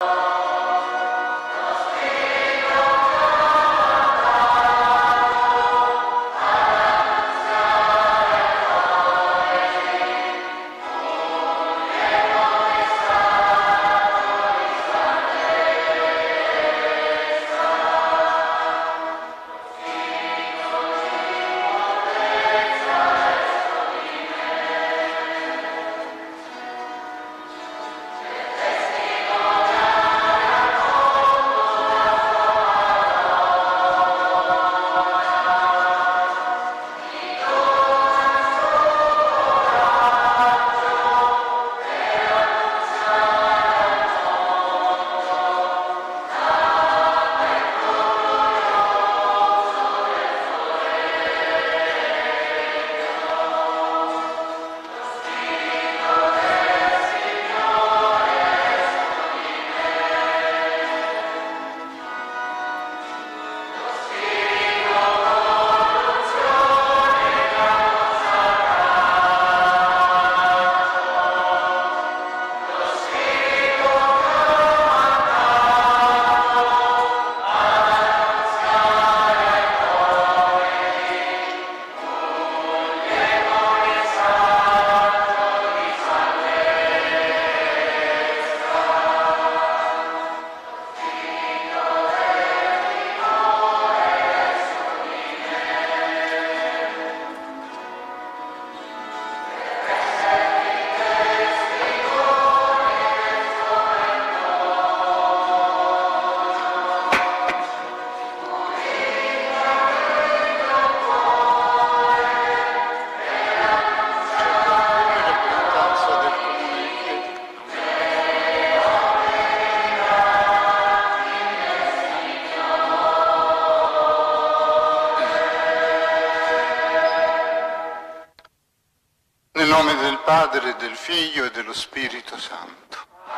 Nel nome del Padre, del Figlio e dello Spirito Santo.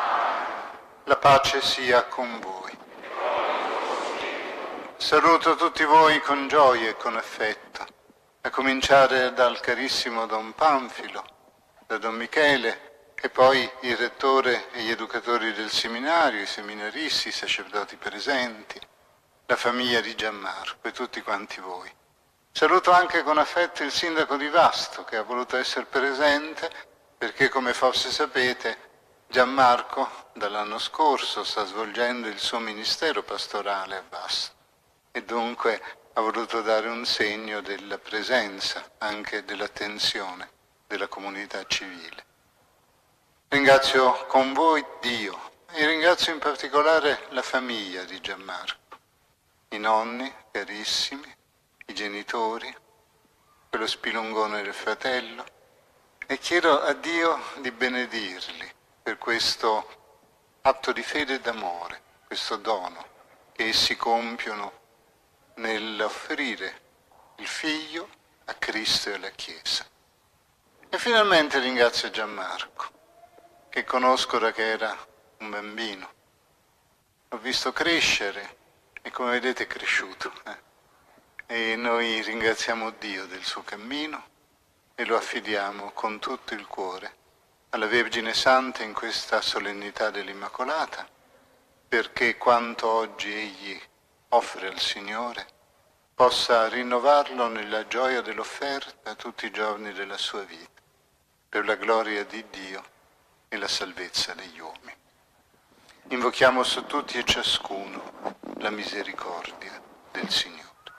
La pace sia con voi. Saluto tutti voi con gioia e con affetto, a cominciare dal carissimo Don Panfilo, da Don Michele e poi il rettore e gli educatori del seminario, i seminaristi, i sacerdoti presenti, la famiglia di Gianmarco e tutti quanti voi. Saluto anche con affetto il sindaco di Vasto che ha voluto essere presente perché, come forse sapete, Gianmarco dall'anno scorso sta svolgendo il suo ministero pastorale a Vasto e dunque ha voluto dare un segno della presenza, anche dell'attenzione della comunità civile. Ringrazio con voi Dio e ringrazio in particolare la famiglia di Gianmarco, i nonni carissimi, i genitori, quello spilungone del fratello, e chiedo a Dio di benedirli per questo atto di fede e d'amore, questo dono che essi compiono nell'offrire il Figlio a Cristo e alla Chiesa. E finalmente ringrazio Gianmarco, che conosco da che era un bambino. L'ho visto crescere e come vedete è cresciuto. E noi ringraziamo Dio del suo cammino e lo affidiamo con tutto il cuore alla Vergine Santa in questa solennità dell'Immacolata, perché quanto oggi egli offre al Signore possa rinnovarlo nella gioia dell'offerta tutti i giorni della sua vita, per la gloria di Dio e la salvezza degli uomini. Invochiamo su tutti e ciascuno la misericordia del Signore.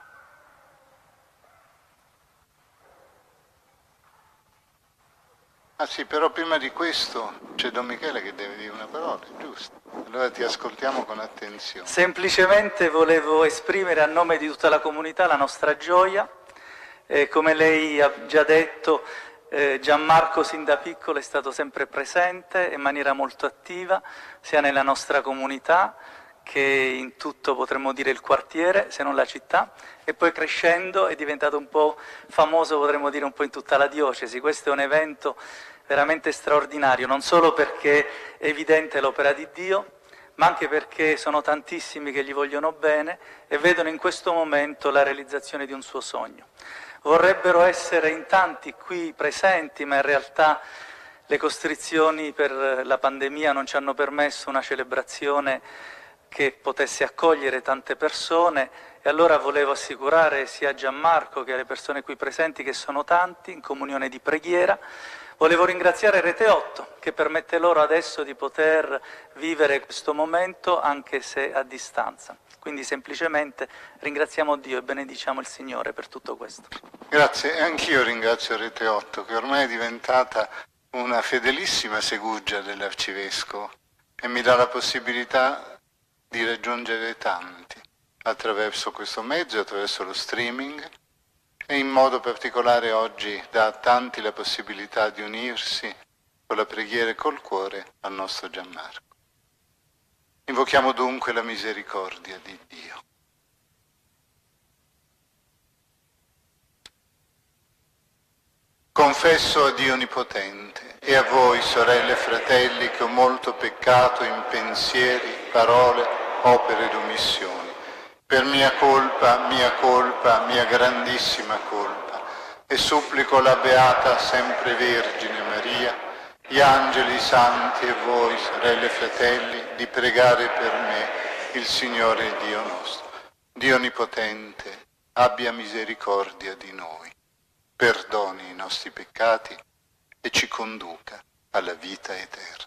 Ah sì, però prima di questo c'è Don Michele che deve dire una parola, giusto? Allora ti ascoltiamo con attenzione. Semplicemente volevo esprimere a nome di tutta la comunità la nostra gioia. Come lei ha già detto, Gianmarco sin da piccolo è stato sempre presente in maniera molto attiva, sia nella nostra comunità che in tutto, potremmo dire, il quartiere, se non la città, e poi crescendo è diventato un po' famoso, potremmo dire, un po' in tutta la diocesi. Questo è un evento veramente straordinario, non solo perché è evidente l'opera di Dio, ma anche perché sono tantissimi che gli vogliono bene e vedono in questo momento la realizzazione di un suo sogno. Vorrebbero essere in tanti qui presenti, ma in realtà Le costrizioni per la pandemia non ci hanno permesso una celebrazione che potesse accogliere tante persone e allora volevo assicurare sia a Gianmarco che alle persone qui presenti, che sono tanti, in comunione di preghiera. Volevo ringraziare Rete 8 che permette loro adesso di poter vivere questo momento anche se a distanza. Quindi semplicemente ringraziamo Dio e benediciamo il Signore per tutto questo. Grazie, e anch'io ringrazio Rete 8 che ormai è diventata una fedelissima seguggia dell'Arcivescovo e mi dà la possibilità di raggiungere tanti attraverso questo mezzo, attraverso lo streaming, e in modo particolare oggi dà a tanti la possibilità di unirsi con la preghiera e col cuore al nostro Gianmarco. Invochiamo dunque la misericordia di Dio. Confesso a Dio Onnipotente e a voi, sorelle e fratelli, che ho molto peccato in pensieri, parole, opere ed omissioni, per mia colpa, mia grandissima colpa, e supplico la Beata Sempre Vergine Maria, gli angeli, i santi e voi, sorelle e fratelli, di pregare per me il Signore Dio nostro. Dio Onnipotente, abbia misericordia di noi, perdoni i nostri peccati e ci conduca alla vita eterna.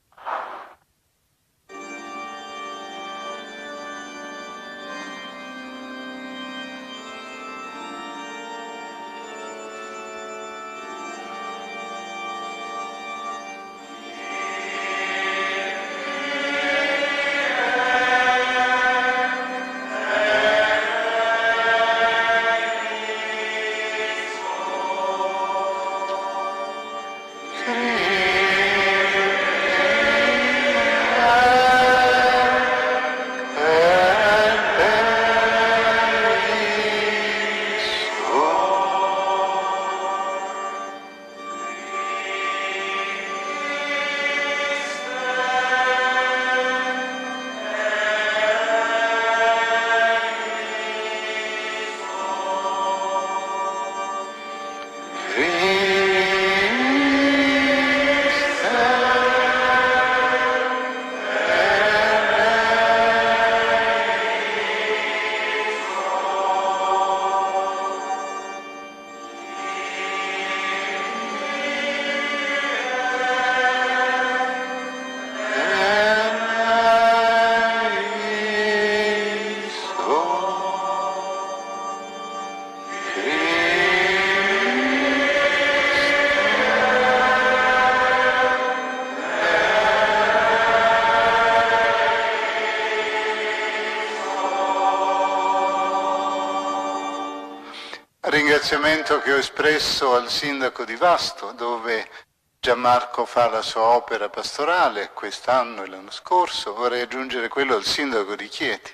Ringraziamento che ho espresso al sindaco di Vasto, dove Gianmarco fa la sua opera pastorale quest'anno e l'anno scorso. Vorrei aggiungere quello al sindaco di Chieti.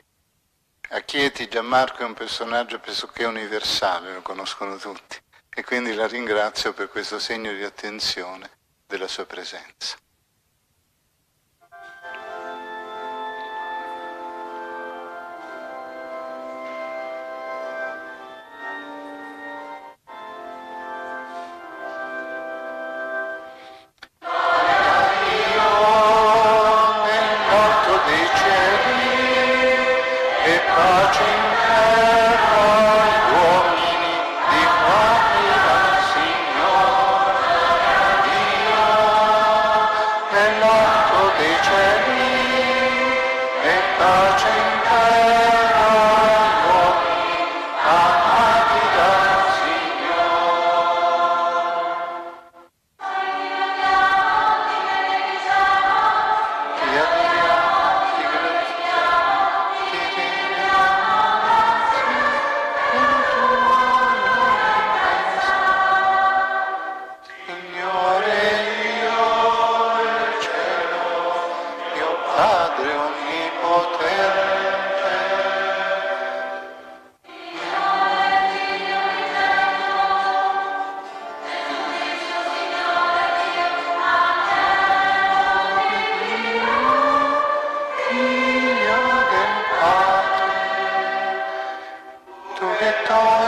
A Chieti Gianmarco è un personaggio pressoché universale, lo conoscono tutti, e quindi la ringrazio per questo segno di attenzione della sua presenza.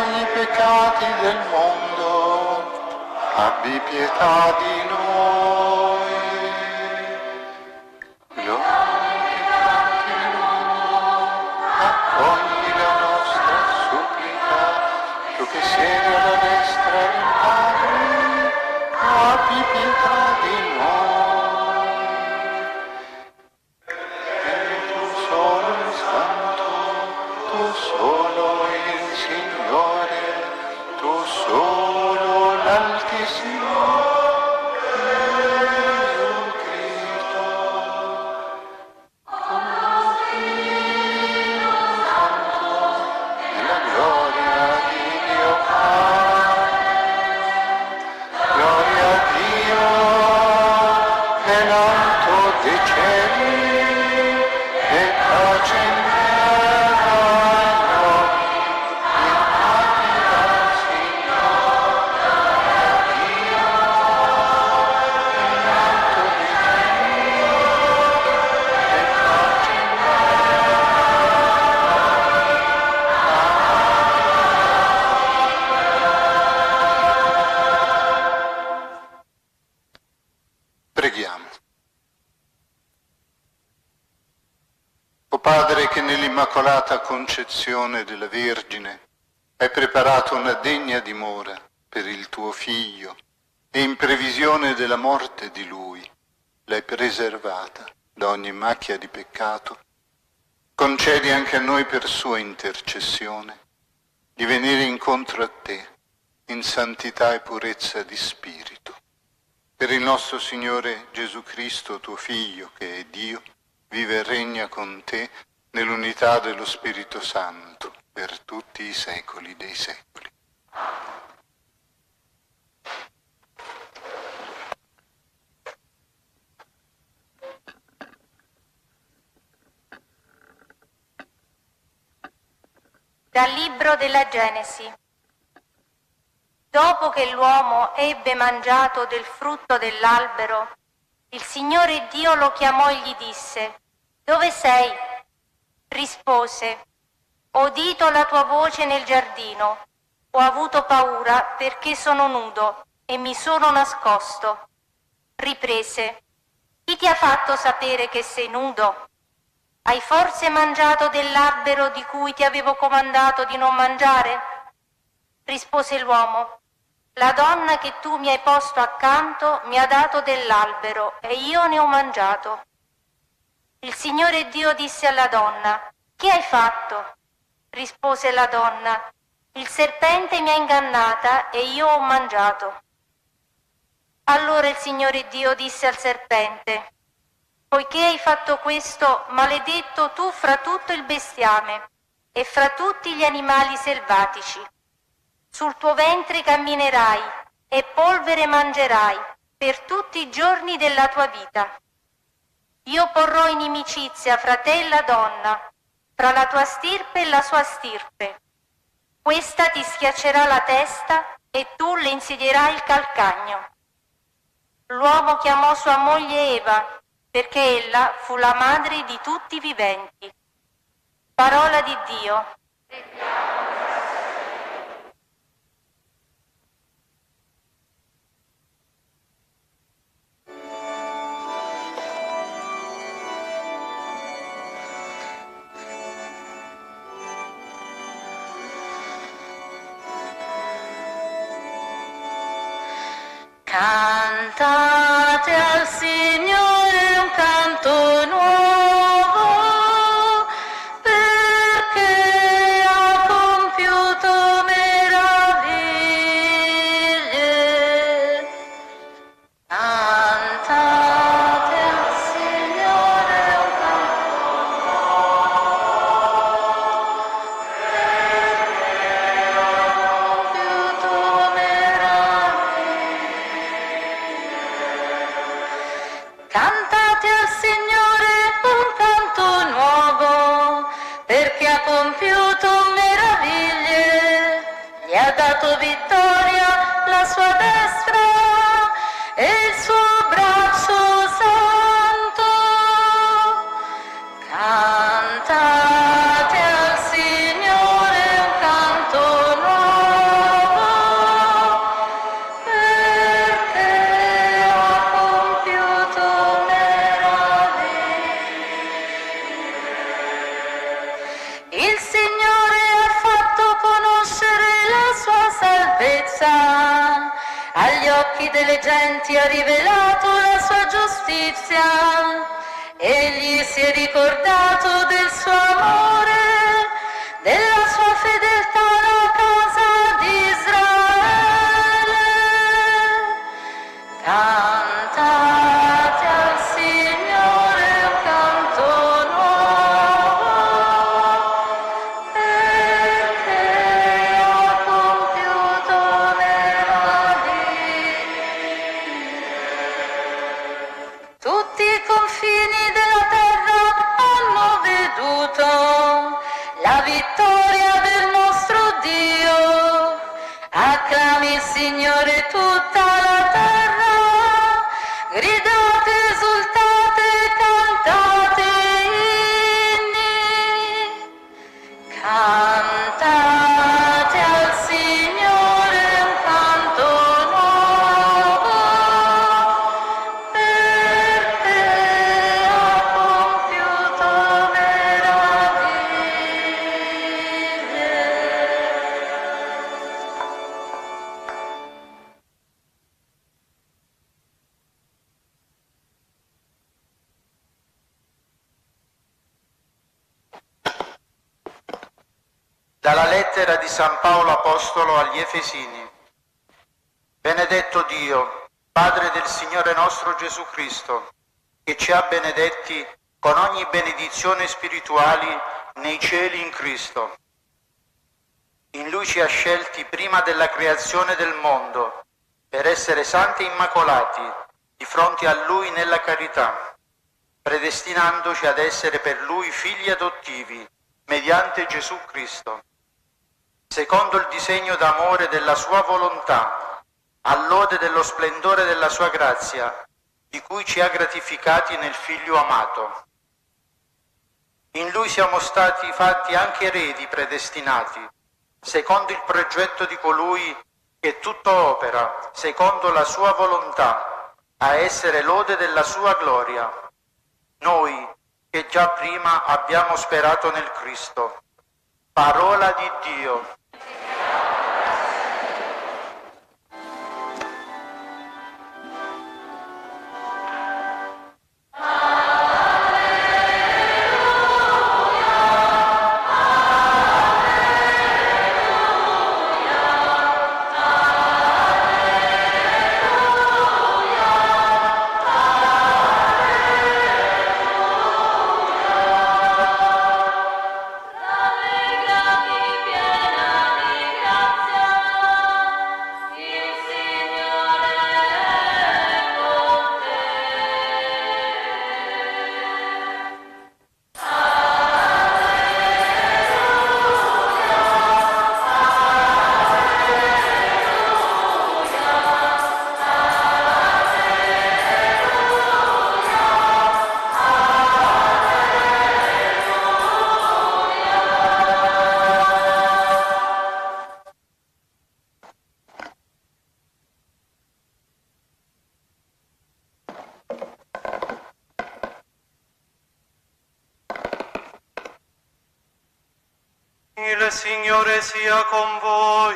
Abbi pietà di noi. pace in terra agli uomini, infatti dal Signore Dio, in alto regno, e pace in Preghiamo. O Padre, che nell'Immacolata Concezione della Vergine hai preparato una degna dimora per il tuo Figlio e in previsione della morte di Lui l'hai preservata da ogni macchia di peccato, concedi anche a noi per sua intercessione di venire incontro a te in santità e purezza di spirito. Per il nostro Signore Gesù Cristo, tuo Figlio, che è Dio, vive e regna con te nell'unità dello Spirito Santo per tutti i secoli dei secoli. Dal libro della Genesi. Dopo che l'uomo ebbe mangiato del frutto dell'albero, il Signore Dio lo chiamò e gli disse: «Dove sei?» Rispose: «Ho udito la tua voce nel giardino, ho avuto paura perché sono nudo e mi sono nascosto». Riprese: «Chi ti ha fatto sapere che sei nudo? Hai forse mangiato dell'albero di cui ti avevo comandato di non mangiare?» Rispose l'uomo: «La donna che tu mi hai posto accanto mi ha dato dell'albero e io ne ho mangiato». Il Signore Dio disse alla donna: «Che hai fatto?» Rispose la donna: «Il serpente mi ha ingannata e io ho mangiato». Allora il Signore Dio disse al serpente: «Poiché hai fatto questo, maledetto tu fra tutto il bestiame e fra tutti gli animali selvatici. Sul tuo ventre camminerai e polvere mangerai per tutti i giorni della tua vita. Io porrò inimicizia fra te e la donna, fra la tua stirpe e la sua stirpe. Questa ti schiaccerà la testa e tu le insidierai il calcagno». L'uomo chiamò sua moglie Eva, perché ella fu la madre di tutti i viventi. Parola di Dio. Cantate al Signore un canto nuovo, perché ha compiuto meraviglie. Cantate al Signore un canto nuovo, perché ha compiuto meraviglie. Cantate al Signore un canto nuovo, perché ha compiuto meraviglie. Gli ha dato vittoria la sua destra e il suo braccio santo. Cantate al Signore un canto nuovo, perché ha compiuto meraviglie. Il Signore ha fatto conoscere la sua salvezza, agli occhi delle genti ha rivelato la sua giustizia. Egli si è ricordato del suo amore, della sua fedeltà alla casa di Israele. Cantate al Signore un canto nuovo, perché ha compiuto meraviglie. Tutti i confini della terra hanno veduto Signore tutta la terra, gridate, esultate, cantate inni, cantate al Signore un canto nuovo, perché ha compiuto meraviglie. Dalla lettera di San Paolo Apostolo agli Efesini. Benedetto Dio, Padre del Signore nostro Gesù Cristo, che ci ha benedetti con ogni benedizione spirituali nei cieli in Cristo. In Lui ci ha scelti prima della creazione del mondo, per essere santi e immacolati di fronte a Lui nella carità, predestinandoci ad essere per Lui figli adottivi, mediante Gesù Cristo, secondo il disegno d'amore della Sua volontà, all'ode dello splendore della Sua grazia, di cui ci ha gratificati nel Figlio amato. In Lui siamo stati fatti anche eredi predestinati, secondo il progetto di colui che tutto opera, secondo la Sua volontà, a essere lode della Sua gloria. Noi, che già prima abbiamo sperato nel Cristo. Parola di Dio. Il Signore sia con voi.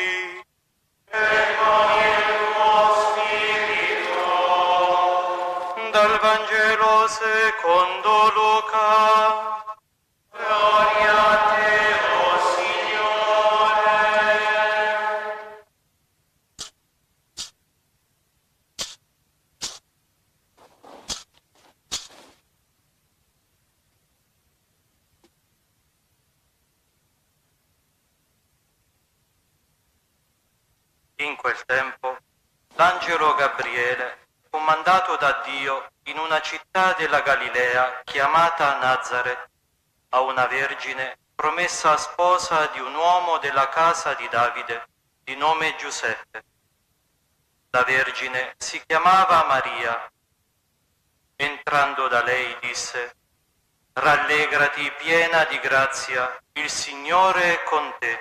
E con il tuo spirito. Dal Vangelo secondo Luca. Gloria a te, o Signore. In quel tempo, l'angelo Gabriele fu mandato da Dio in una città della Galilea chiamata Nazaret, a una vergine promessa sposa di un uomo della casa di Davide, di nome Giuseppe. La vergine si chiamava Maria. Entrando da lei disse: «Rallegrati piena di grazia, il Signore è con te».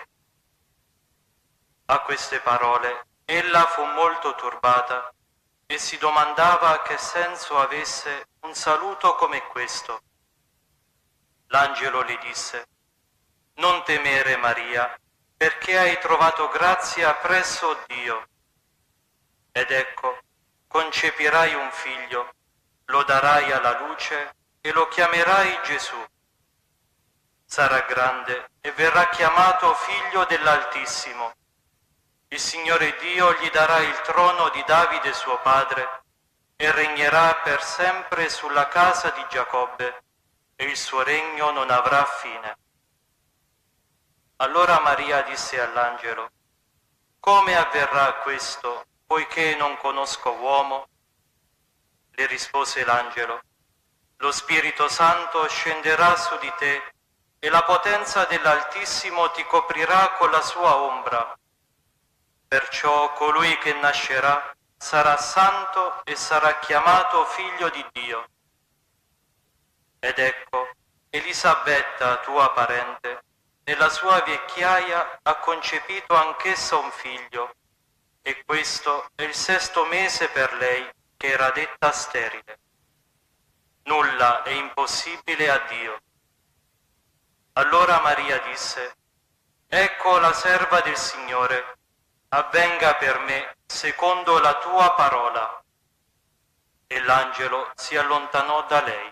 A queste parole ella fu molto turbata e si domandava che senso avesse un saluto come questo. L'angelo le disse: «Non temere, Maria, perché hai trovato grazia presso Dio. Ed ecco, concepirai un figlio, lo darai alla luce e lo chiamerai Gesù. Sarà grande e verrà chiamato figlio dell'Altissimo. Il Signore Dio gli darà il trono di Davide suo padre e regnerà per sempre sulla casa di Giacobbe e il suo regno non avrà fine». Allora Maria disse all'angelo: «Come avverrà questo, poiché non conosco uomo?» Le rispose l'angelo: «Lo Spirito Santo scenderà su di te e la potenza dell'Altissimo ti coprirà con la sua ombra. Perciò colui che nascerà sarà santo e sarà chiamato figlio di Dio. Ed ecco, Elisabetta, tua parente, nella sua vecchiaia ha concepito anch'essa un figlio, e questo è il 6° mese per lei, che era detta sterile. Nulla è impossibile a Dio. Allora Maria disse: Ecco la serva del Signore, avvenga per me secondo la tua parola. E l'angelo si allontanò da lei.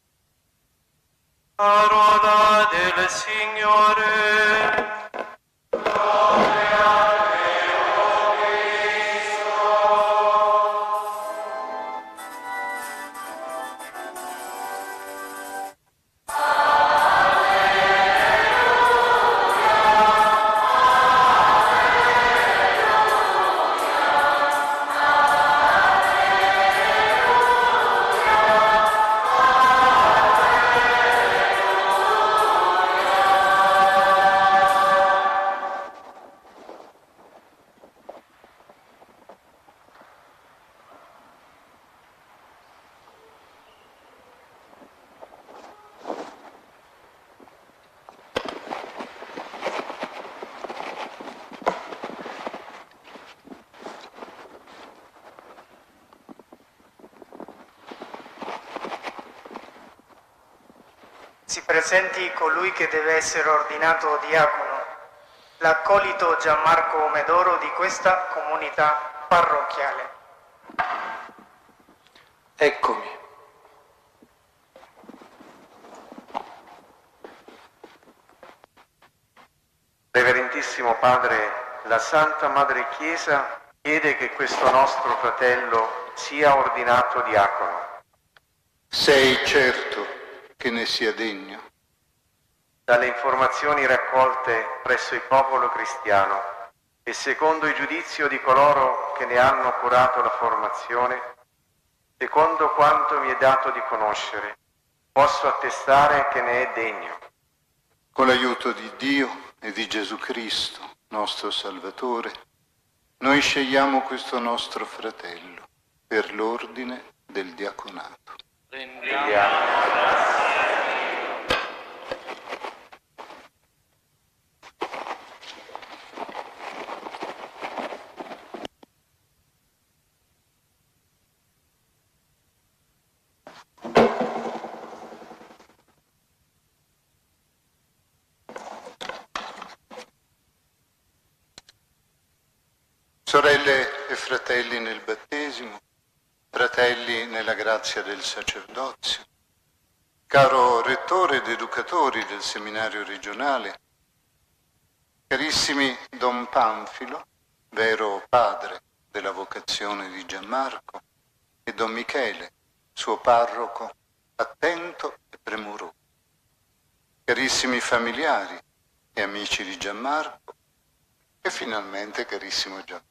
Parola del Signore. Si presenti colui che deve essere ordinato diacono, l'accolito Gianmarco Medoro di questa comunità parrocchiale. Eccomi. Reverendissimo Padre, la Santa Madre Chiesa chiede che questo nostro fratello sia ordinato diacono. Sei certo che ne sia degno? Dalle informazioni raccolte presso il popolo cristiano e secondo il giudizio di coloro che ne hanno curato la formazione, secondo quanto mi è dato di conoscere, posso attestare che ne è degno. Con l'aiuto di Dio e di Gesù Cristo, nostro Salvatore, noi scegliamo questo nostro fratello per l'ordine del diaconato. Sorelle e fratelli nel battesimo, fratelli nella grazia del sacerdozio, caro rettore ed educatori del seminario regionale, carissimi Don Panfilo, vero padre della vocazione di Gianmarco, e Don Michele, suo parroco, attento e premuroso, carissimi familiari e amici di Gianmarco, e finalmente carissimo Gianmarco.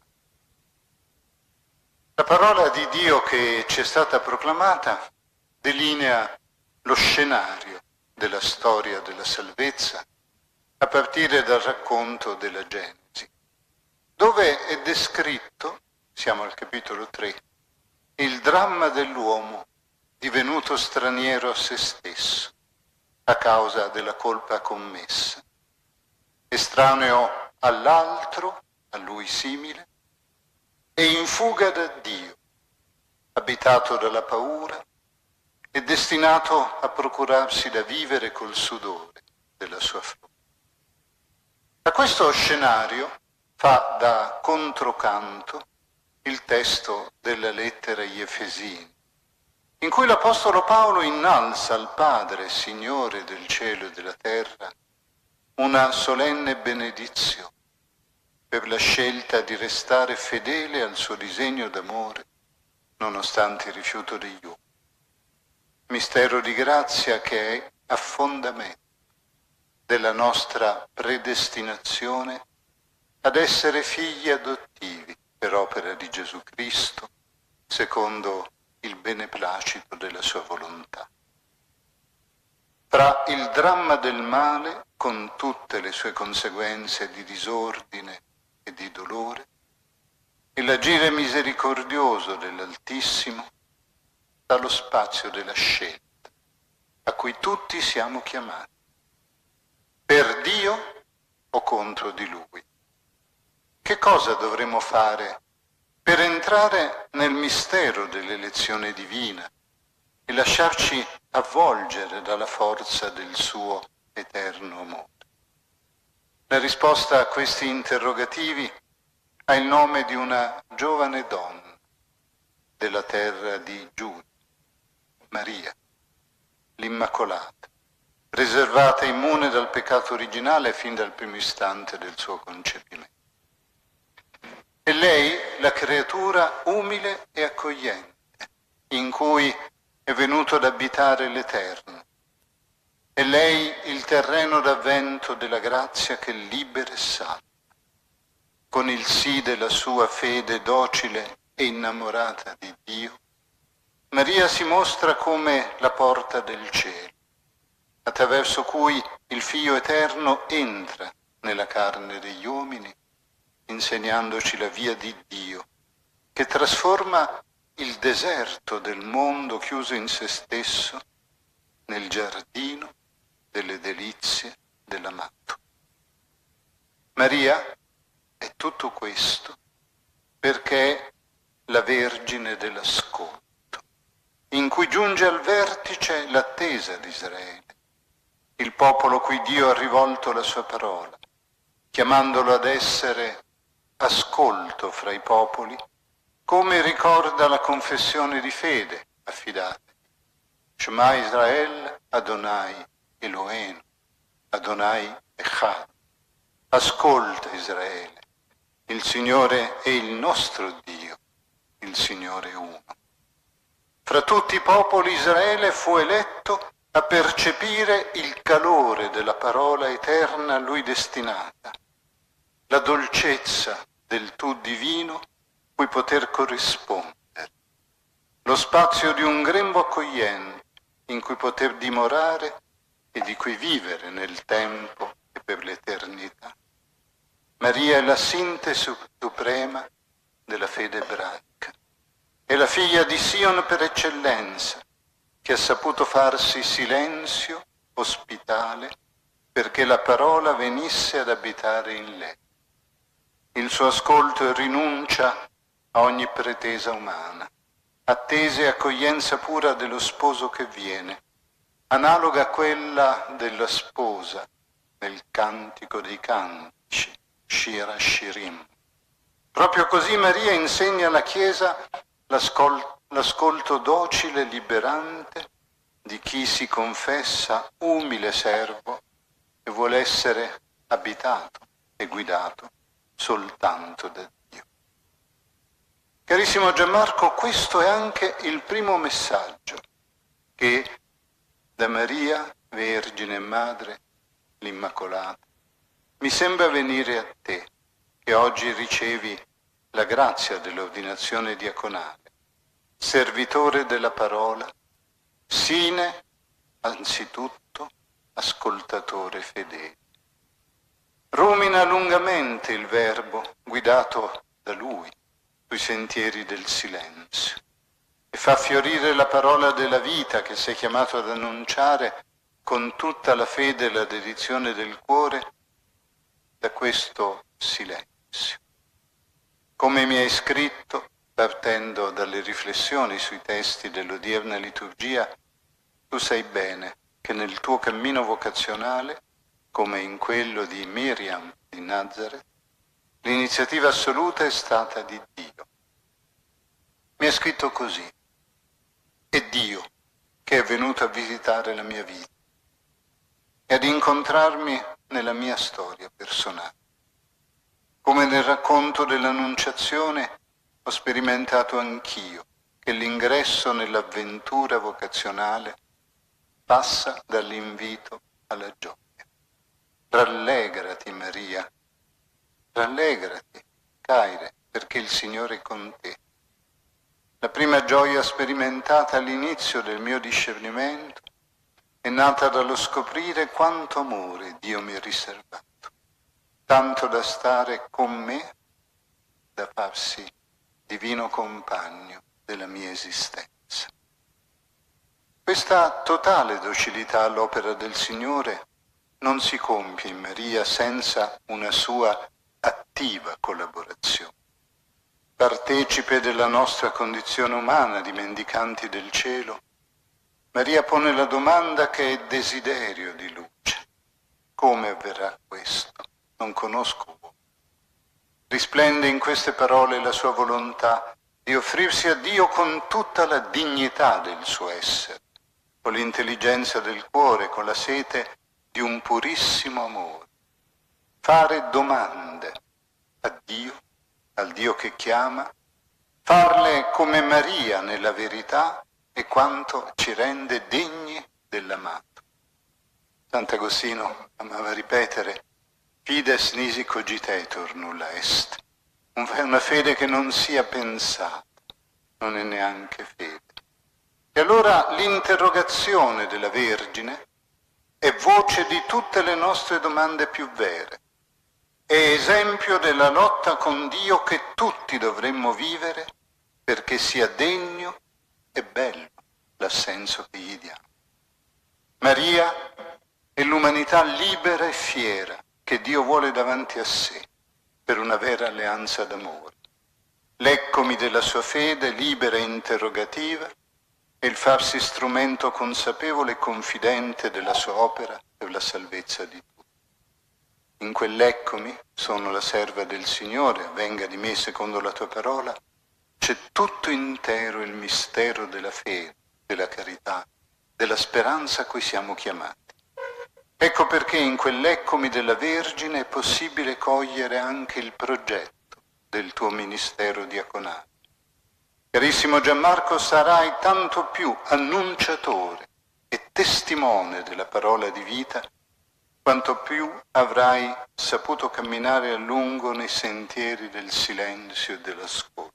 La parola di Dio che ci è stata proclamata delinea lo scenario della storia della salvezza a partire dal racconto della Genesi, dove è descritto, siamo al capitolo 3, il dramma dell'uomo divenuto straniero a se stesso a causa della colpa commessa, estraneo all'altro, a lui simile, e in fuga da Dio, abitato dalla paura e destinato a procurarsi da vivere col sudore della sua fronte. A questo scenario fa da controcanto il testo della lettera agli Efesini, in cui l'Apostolo Paolo innalza al Padre, Signore del cielo e della terra, una solenne benedizione per la scelta di restare fedele al suo disegno d'amore, nonostante il rifiuto degli uomini. Mistero di grazia che è a fondamento della nostra predestinazione ad essere figli adottivi per opera di Gesù Cristo, secondo il beneplacito della sua volontà. Tra il dramma del male, con tutte le sue conseguenze di disordine e di dolore, e l'agire misericordioso dell'Altissimo dallo spazio della scelta, a cui tutti siamo chiamati, per Dio o contro di Lui. Che cosa dovremmo fare per entrare nel mistero dell'elezione divina e lasciarci avvolgere dalla forza del suo eterno amore? La risposta a questi interrogativi ha il nome di una giovane donna della terra di Giuda, Maria, l'Immacolata, preservata immune dal peccato originale fin dal primo istante del suo concepimento. E lei, la creatura umile e accogliente, in cui è venuto ad abitare l'Eterno. E lei il terreno d'avvento della grazia che libera e salva. Con il sì della sua fede docile e innamorata di Dio, Maria si mostra come la porta del cielo, attraverso cui il Figlio Eterno entra nella carne degli uomini, insegnandoci la via di Dio, che trasforma il deserto del mondo chiuso in se stesso nel giardino delle delizie dell'amato. Maria è tutto questo perché è la Vergine dell'ascolto, in cui giunge al vertice l'attesa di Israele, il popolo cui Dio ha rivolto la sua parola, chiamandolo ad essere ascolto fra i popoli, come ricorda la confessione di fede affidata. Shema Israel, Adonai Eloheinu, Adonai Echad. Ascolta Israele, il Signore è il nostro Dio, il Signore è uno. Fra tutti i popoli Israele fu eletto a percepire il calore della parola eterna a lui destinata, la dolcezza del tu divino cui poter corrispondere, lo spazio di un grembo accogliente in cui poter dimorare e di cui vivere nel tempo e per l'eternità. Maria è la sintesi suprema della fede ebraica. È la figlia di Sion per eccellenza, che ha saputo farsi silenzio ospitale perché la parola venisse ad abitare in lei. Il suo ascolto e rinuncia a ogni pretesa umana, attesa e accoglienza pura dello sposo che viene, analoga a quella della sposa nel Cantico dei Cantici, Shira Shirim. Proprio così Maria insegna alla Chiesa l'ascolto docile e liberante di chi si confessa umile servo e vuole essere abitato e guidato soltanto da Dio. Carissimo Gianmarco, questo è anche il primo messaggio che da Maria, Vergine e Madre, l'Immacolata, mi sembra venire a te, che oggi ricevi la grazia dell'ordinazione diaconale, servitore della parola, sine, anzitutto, ascoltatore fedele. Rumina lungamente il Verbo, guidato da Lui, sui sentieri del silenzio, e fa fiorire la parola della vita che sei chiamato ad annunciare con tutta la fede e la dedizione del cuore da questo silenzio. Come mi hai scritto, partendo dalle riflessioni sui testi dell'odierna liturgia, tu sai bene che nel tuo cammino vocazionale, come in quello di Miriam di Nazareth, l'iniziativa assoluta è stata di Dio. Mi ha scritto così: è Dio che è venuto a visitare la mia vita e ad incontrarmi nella mia storia personale. Come nel racconto dell'Annunciazione ho sperimentato anch'io che l'ingresso nell'avventura vocazionale passa dall'invito alla gioia. Rallegrati Maria, rallegrati, Caire, perché il Signore è con te. La prima gioia sperimentata all'inizio del mio discernimento è nata dallo scoprire quanto amore Dio mi ha riservato, tanto da stare con me, da farsi divino compagno della mia esistenza. Questa totale docilità all'opera del Signore non si compie in Maria senza una sua attiva collaborazione. Partecipe della nostra condizione umana di mendicanti del cielo, Maria pone la domanda che è desiderio di luce. Come avverrà questo? Non conosco uomo. Risplende in queste parole la sua volontà di offrirsi a Dio con tutta la dignità del suo essere, con l'intelligenza del cuore, con la sete di un purissimo amore. Fare domande a Dio, al Dio che chiama, farle come Maria nella verità e quanto ci rende degni dell'amato. Sant'Agostino amava ripetere: fides nisi cogitetur nulla est. Una fede che non sia pensata, non è neanche fede. E allora l'interrogazione della Vergine è voce di tutte le nostre domande più vere. È esempio della lotta con Dio che tutti dovremmo vivere perché sia degno e bello l'assenso che gli diamo. Maria è l'umanità libera e fiera che Dio vuole davanti a sé per una vera alleanza d'amore. L'eccomi della sua fede libera e interrogativa e il farsi strumento consapevole e confidente della sua opera per la salvezza di tutti. In quell'eccomi, sono la serva del Signore, avvenga di me secondo la tua parola, c'è tutto intero il mistero della fede, della carità, della speranza a cui siamo chiamati. Ecco perché in quell'eccomi della Vergine è possibile cogliere anche il progetto del tuo ministero diaconale. Carissimo Gianmarco, sarai tanto più annunciatore e testimone della parola di vita quanto più avrai saputo camminare a lungo nei sentieri del silenzio e dell'ascolto.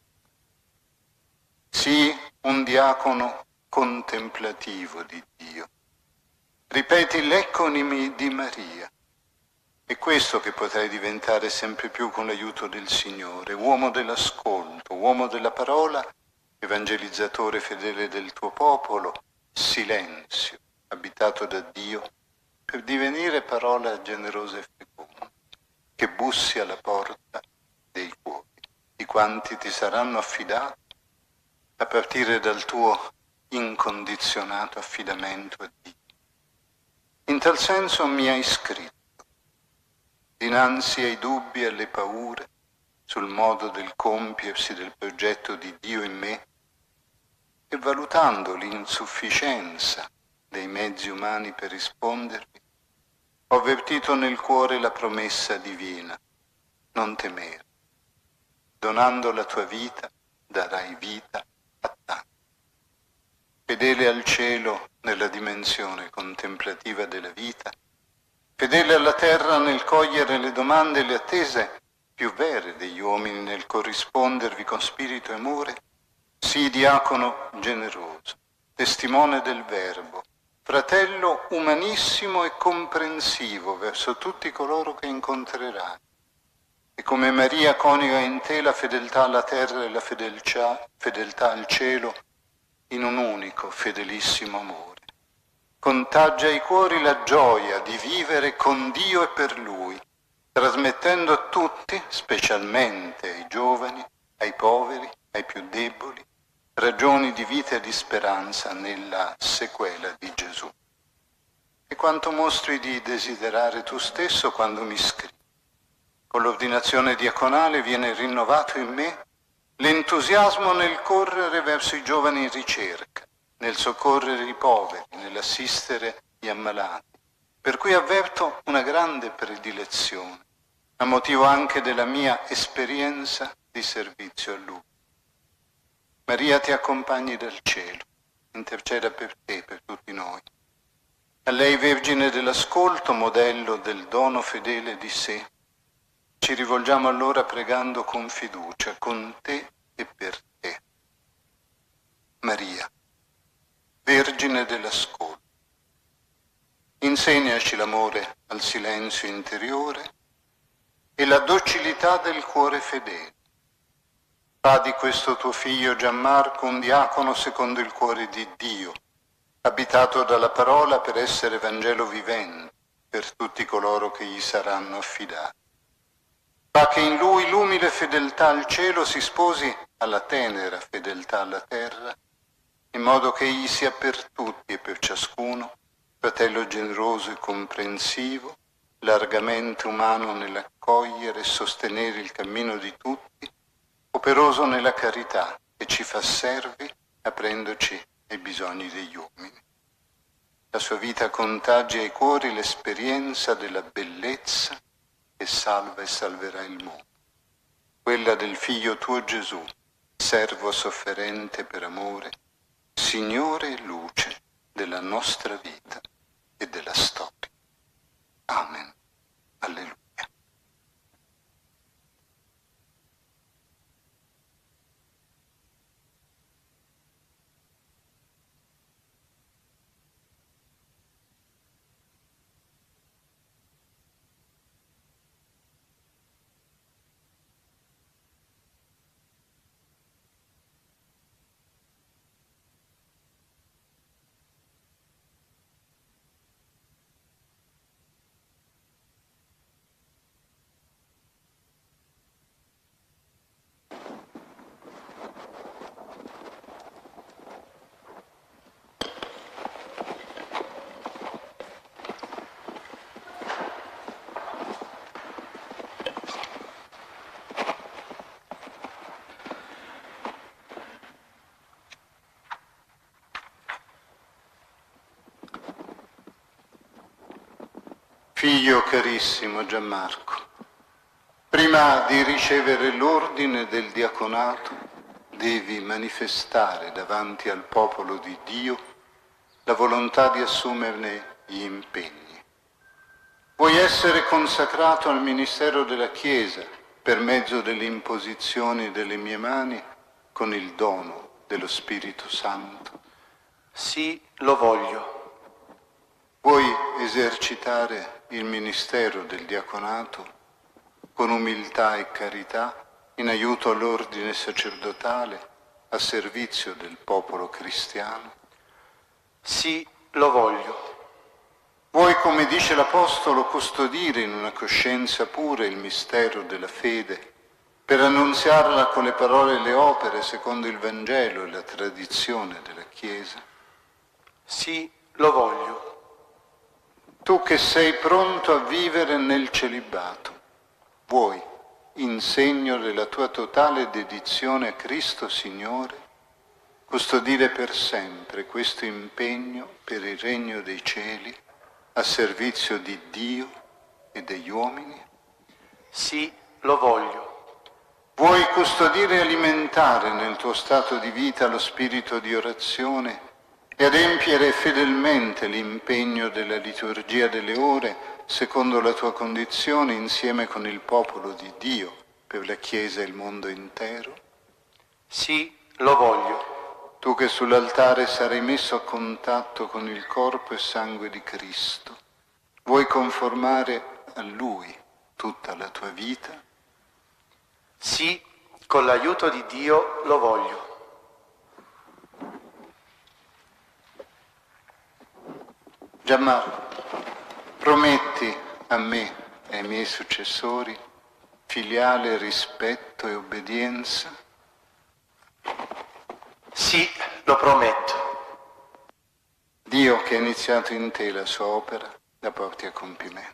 Sii un diacono contemplativo di Dio. Ripeti l'eccomi di Maria. È questo che potrai diventare sempre più con l'aiuto del Signore, uomo dell'ascolto, uomo della parola, evangelizzatore fedele del tuo popolo, silenzio, abitato da Dio, per divenire parola generosa e feconda, che bussi alla porta dei cuori, di quanti ti saranno affidati, a partire dal tuo incondizionato affidamento a Dio. In tal senso mi hai scritto, dinanzi ai dubbi e alle paure, sul modo del compiersi del progetto di Dio in me, e valutando l'insufficienza dei mezzi umani per rispondervi, ho avvertito nel cuore la promessa divina: non temere, donando la tua vita darai vita a tanti. Fedele al cielo nella dimensione contemplativa della vita, fedele alla terra nel cogliere le domande e le attese più vere degli uomini nel corrispondervi con spirito e amore, sii diacono generoso, testimone del Verbo, fratello umanissimo e comprensivo verso tutti coloro che incontrerai. E come Maria coniuga in te la fedeltà alla terra e la fedeltà al cielo in un unico fedelissimo amore. Contagia ai cuori la gioia di vivere con Dio e per Lui, trasmettendo a tutti, specialmente ai giovani, ai poveri, ai più deboli, ragioni di vita e di speranza nella sequela di Gesù. E quanto mostri di desiderare tu stesso quando mi scrivi. Con l'ordinazione diaconale viene rinnovato in me l'entusiasmo nel correre verso i giovani in ricerca, nel soccorrere i poveri, nell'assistere gli ammalati, per cui avverto una grande predilezione, a motivo anche della mia esperienza di servizio a Lui. Maria ti accompagni dal cielo, interceda per te, per tutti noi. A lei, Vergine dell'ascolto, modello del dono fedele di sé, ci rivolgiamo allora pregando con fiducia, con te e per te. Maria, Vergine dell'ascolto, insegnaci l'amore al silenzio interiore e la docilità del cuore fedele. Fa di questo tuo figlio Gianmarco un diacono secondo il cuore di Dio, abitato dalla parola per essere Vangelo vivente per tutti coloro che gli saranno affidati. Fa che in lui l'umile fedeltà al cielo si sposi alla tenera fedeltà alla terra, in modo che egli sia per tutti e per ciascuno fratello generoso e comprensivo, largamente umano nell'accogliere e sostenere il cammino di tutti, operoso nella carità che ci fa servi, aprendoci ai bisogni degli uomini. La sua vita contagia ai cuori l'esperienza della bellezza che salva e salverà il mondo, quella del Figlio tuo Gesù, servo sofferente per amore, Signore e luce della nostra vita e della storia. Amen. Alleluia. Figlio carissimo Gianmarco, prima di ricevere l'ordine del diaconato devi manifestare davanti al popolo di Dio la volontà di assumerne gli impegni. Vuoi essere consacrato al ministero della Chiesa per mezzo delle imposizioni delle mie mani con il dono dello Spirito Santo? Sì, lo voglio. Vuoi esercitare il ministero del diaconato con umiltà e carità in aiuto all'ordine sacerdotale a servizio del popolo cristiano? Sì, lo voglio. Vuoi, come dice l'Apostolo, custodire in una coscienza pura il mistero della fede per annunziarla con le parole e le opere secondo il Vangelo e la tradizione della Chiesa? Sì, lo voglio. Tu che sei pronto a vivere nel celibato, vuoi, in segno della tua totale dedizione a Cristo Signore, custodire per sempre questo impegno per il regno dei cieli a servizio di Dio e degli uomini? Sì, lo voglio. Vuoi custodire e alimentare nel tuo stato di vita lo spirito di orazione e adempiere fedelmente l'impegno della liturgia delle ore secondo la tua condizione insieme con il popolo di Dio per la Chiesa e il mondo intero? Sì, lo voglio. Tu che sull'altare sarai messo a contatto con il corpo e sangue di Cristo, vuoi conformare a Lui tutta la tua vita? Sì, con l'aiuto di Dio lo voglio. Gianmarco, prometti a me e ai miei successori filiale rispetto e obbedienza? Sì, lo prometto. Dio che ha iniziato in te la sua opera la porti a compimento.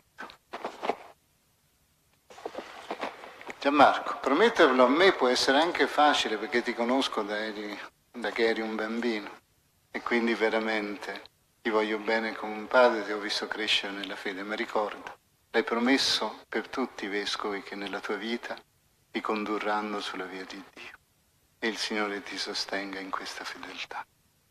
Gianmarco, prometterlo a me può essere anche facile perché ti conosco da che eri un bambino e quindi veramente ti voglio bene come un padre, ti ho visto crescere nella fede, ma ricorda, l'hai promesso per tutti i vescovi che nella tua vita ti condurranno sulla via di Dio e il Signore ti sostenga in questa fedeltà.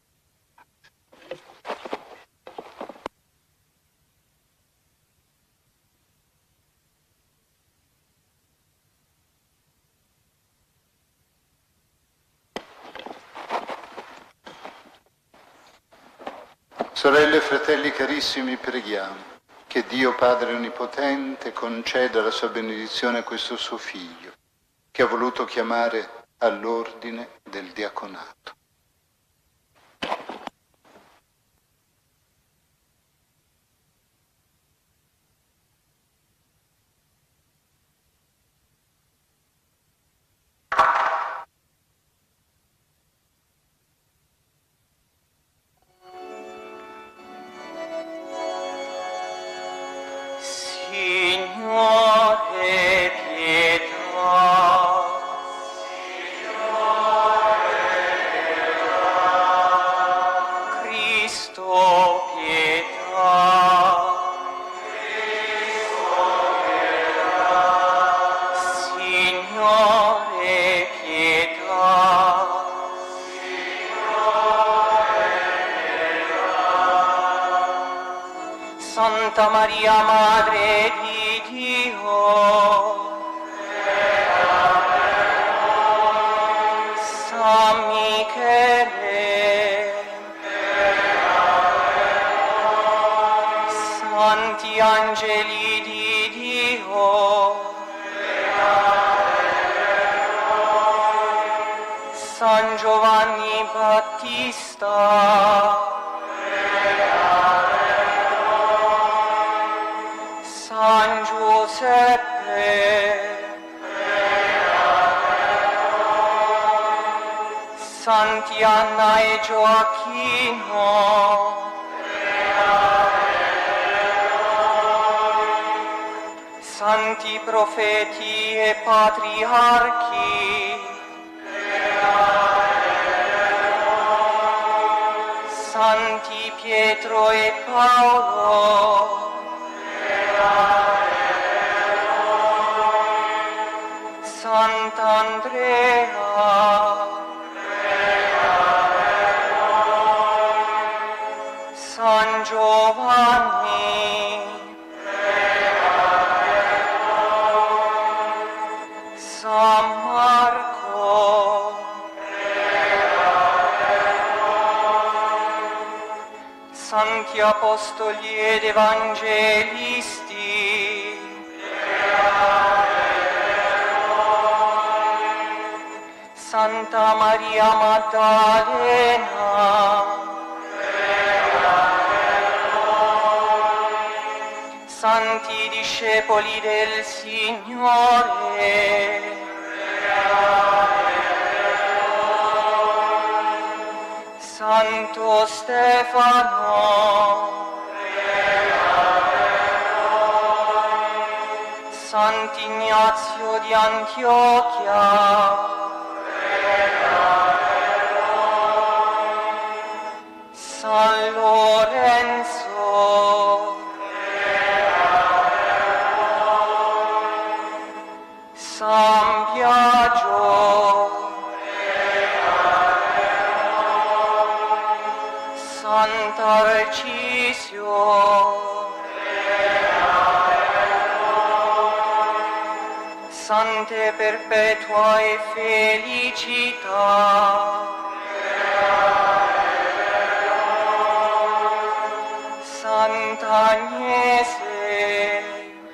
Sorelle e fratelli carissimi, preghiamo che Dio Padre Onnipotente conceda la sua benedizione a questo suo Figlio, che ha voluto chiamare all'ordine del diaconato. Signore, pietà. Cristo, pietà. Signore, pietà. Santa Maria, Madre di Dio, San Michele, Santi Angeli di Dio, San Giovanni Battista, San Giuseppe, Santi Anna e Gioacchino, Santi profeti e patriarchi, Santi Pietro e Paolo, Sant'Andrea, San Giovanni, San Marco, Santi Apostoli ed Evangelisti, Santa Maria Maddalena, Santi discepoli del Signore, Santo Stefano, Sant'Ignazio di Antiochia, San Lorenzo, San Biagio, Sant'Arcisio, Sante Perpetua e Felicità, Sant'Agnese,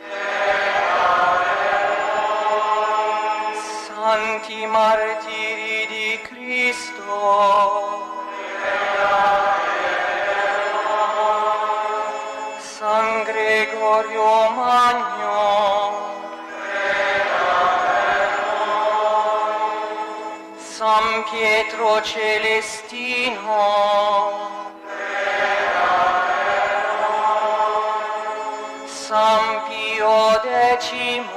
Santi Martiri di Cristo, San Gregorio Magno, San Pietro Celestino, San Pio X,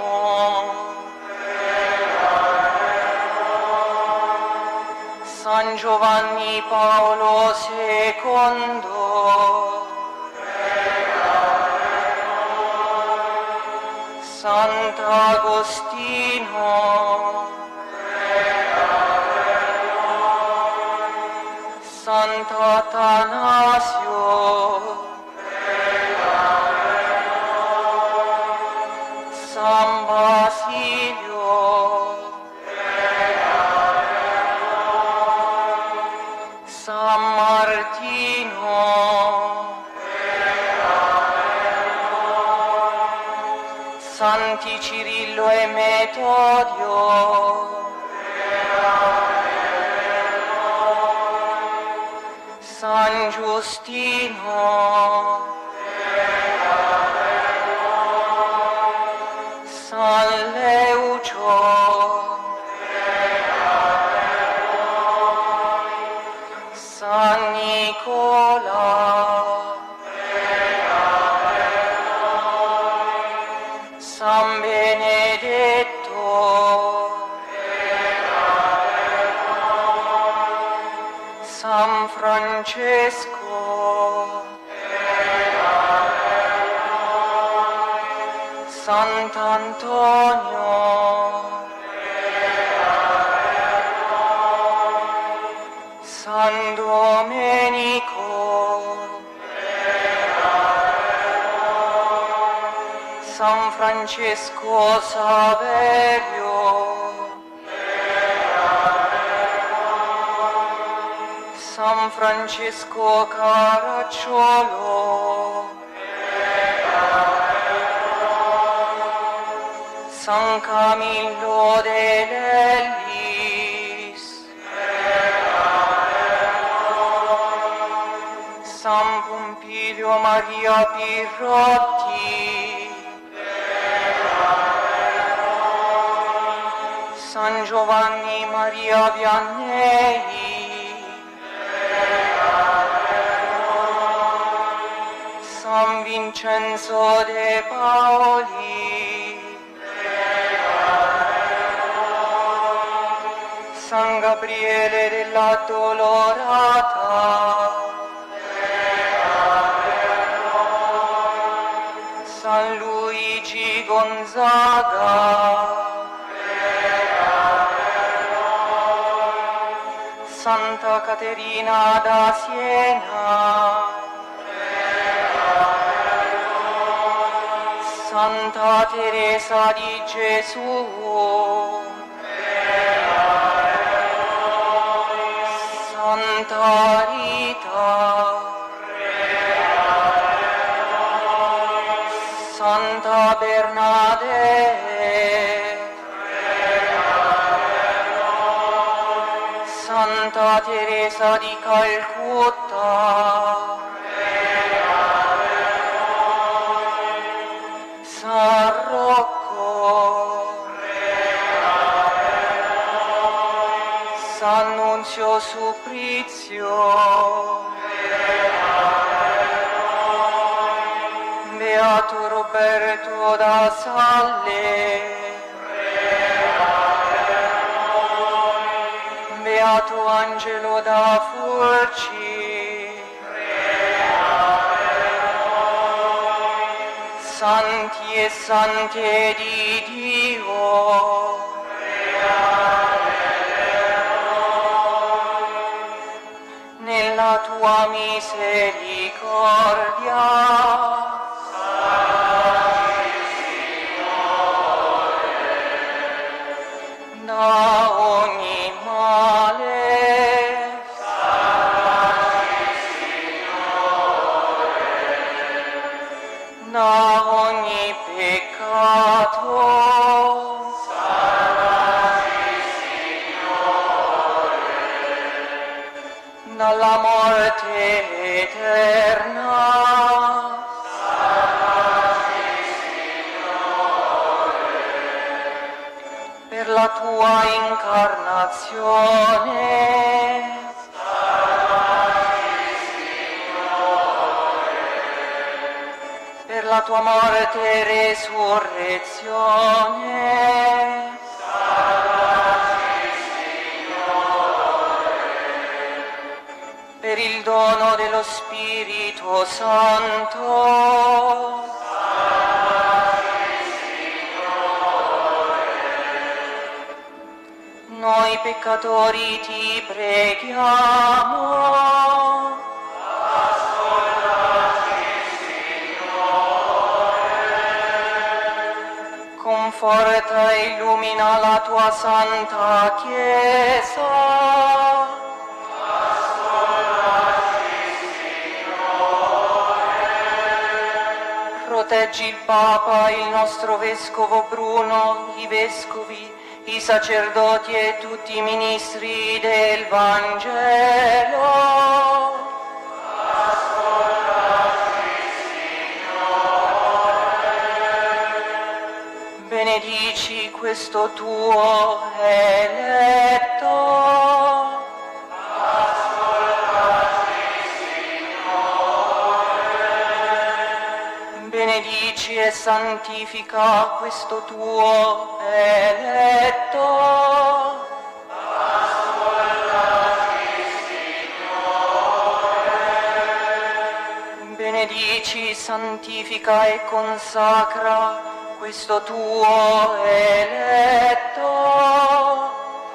San Giovanni Paolo II, Sant'Agostino, Sant'Atanasio, San Basilio, San Martino, Santi Cirillo e Metodio, San Giustino, San Leucio, San Nicola, San Benedetto, San Francesco, Sant'Antonio, San Domenico, San Francesco Saverio, San Francesco Caracciolo, San Camillo de Lellis, San Pompilio Maria Pirrotti, San Giovanni Maria Vianney, San Vincenzo de Paoli, San Gabriele della Dolorata, San Luigi Gonzaga, Santa Caterina da Siena, Santa Teresa di Gesù, Santa Rita, Santa Bernadette, Santa Teresa di Calcutta, San Rocco, San Nunzio Supprizio, Beato Roberto da Salle, Beato Angelo da Furci, Santi e Sante di Dio, nella tua misericordia, da ogni male, da ogni peccato, dalla morte eterna, per la tua incarnazione, per la tua morte e resurrezione, per il dono dello Spirito Santo, noi peccatori ti preghiamo. Conforta e illumina la tua santa Chiesa. Proteggi il Papa, il nostro Vescovo Bruno, i Vescovi, i sacerdoti e tutti i ministri del Vangelo. Benedici questo tuo eletto. Benedici e santifica questo tuo eletto. Benedici, santifica e consacra questo tuo eletto.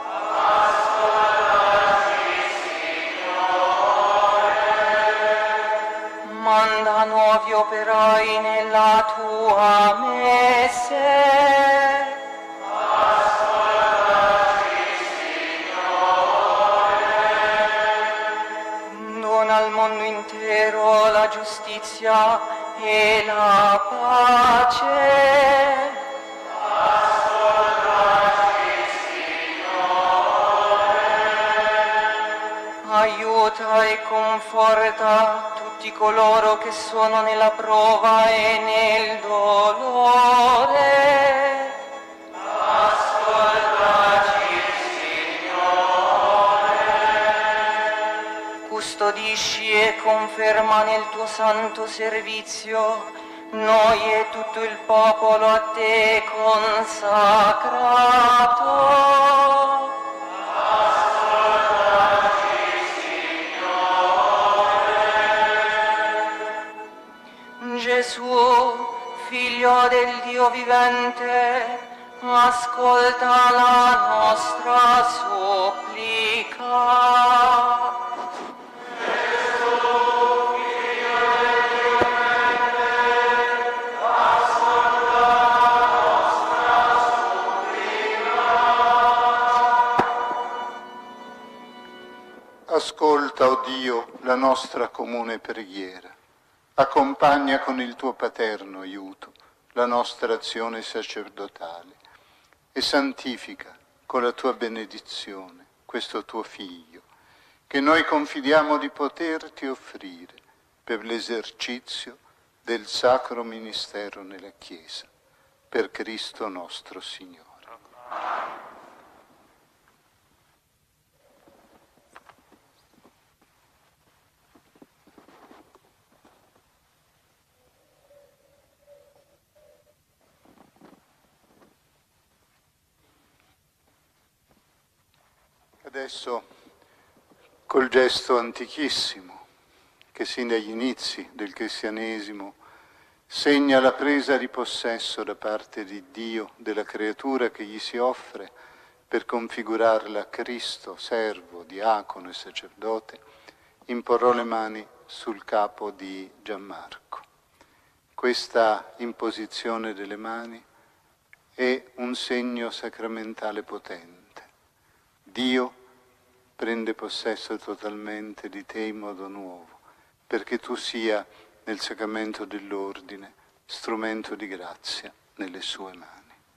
Manda nuovi operai nella tua messe. Dona al mondo intero la giustizia e la pace. Aiuta e conforta tutti coloro che sono nella prova e nel dolore. Custodisci e conferma nel tuo santo servizio noi e tutto il popolo a te consacrato. Gesù, Figlio del Dio vivente, ascolta la nostra supplica. Ascolta, o Dio, la nostra comune preghiera. Accompagna con il tuo paterno aiuto la nostra azione sacerdotale e santifica con la tua benedizione questo tuo Figlio, che noi confidiamo di poterti offrire per l'esercizio del sacro ministero nella Chiesa, per Cristo nostro Signore. Adesso, col gesto antichissimo, che sin dagli inizi del cristianesimo segna la presa di possesso da parte di Dio della creatura che gli si offre per configurarla a Cristo, servo, diacono e sacerdote, imporrò le mani sul capo di Gianmarco. Questa imposizione delle mani è un segno sacramentale potente. Dio prende possesso totalmente di te in modo nuovo, perché tu sia, nel sacramento dell'ordine, strumento di grazia nelle sue mani.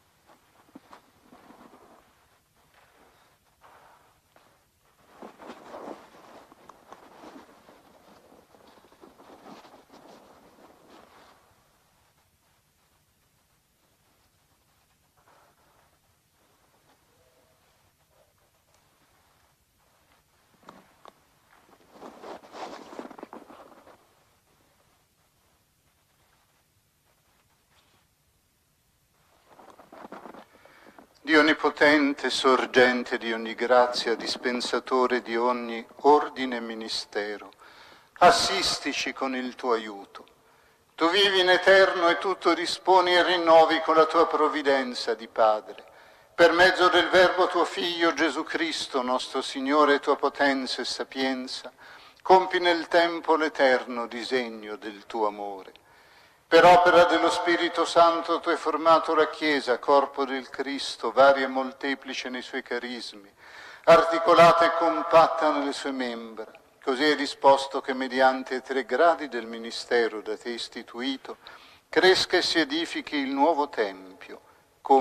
Dio Onnipotente, sorgente di ogni grazia, dispensatore di ogni ordine e ministero, assistici con il tuo aiuto. Tu vivi in eterno e tutto disponi e rinnovi con la tua provvidenza di Padre. Per mezzo del Verbo tuo Figlio Gesù Cristo, nostro Signore, e tua potenza e sapienza, compi nel tempo l'eterno disegno del tuo amore. Per opera dello Spirito Santo tu hai formato la Chiesa, corpo del Cristo, varia e molteplice nei suoi carismi, articolata e compatta nelle sue membra. Così hai disposto che mediante i 3 gradi del ministero da te istituito, cresca e si edifichi il nuovo Tempio, come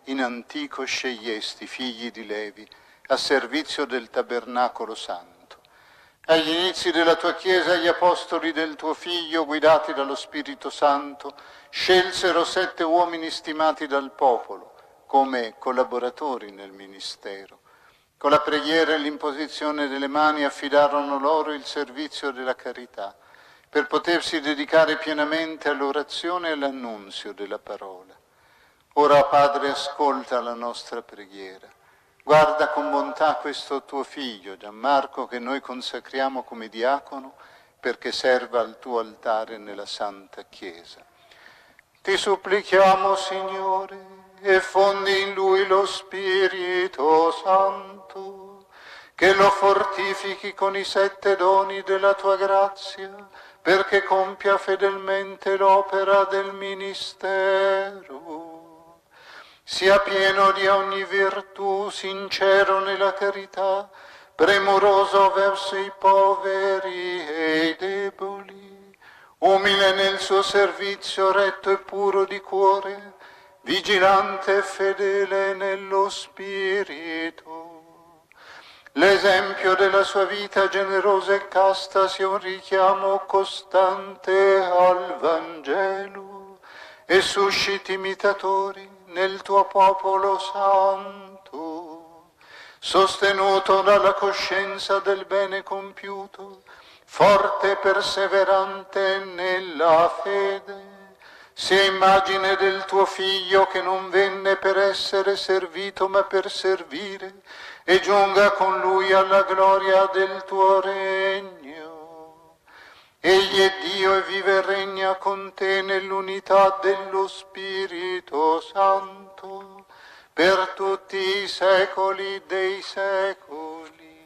in antico scegliesti figli di Levi a servizio del tabernacolo santo. Agli inizi della tua Chiesa gli apostoli del tuo Figlio, guidati dallo Spirito Santo, scelsero 7 uomini stimati dal popolo come collaboratori nel ministero. Con la preghiera e l'imposizione delle mani affidarono loro il servizio della carità, per potersi dedicare pienamente all'orazione e all'annunzio della parola. Ora, Padre, ascolta la nostra preghiera. Guarda con bontà questo tuo figlio, Gianmarco, che noi consacriamo come diacono perché serva al tuo altare nella Santa Chiesa. Ti supplichiamo, Signore, e fondi in lui lo Spirito Santo, che lo fortifichi con i 7 doni della tua grazia, perché compia fedelmente l'opera del ministero. Sia pieno di ogni virtù, sincero nella carità, premuroso verso i poveri e i deboli, umile nel suo servizio, retto e puro di cuore, vigilante e fedele nello spirito. L'esempio della sua vita generosa e casta sia un richiamo costante al Vangelo e susciti imitatori nel tuo popolo santo, sostenuto dalla coscienza del bene compiuto, forte e perseverante nella fede, sia immagine del tuo Figlio che non venne per essere servito ma per servire, e giunga con lui alla gloria del tuo regno. Egli è Dio e vive e regna con te nell'unità dello Spirito Santo, per tutti i secoli dei secoli.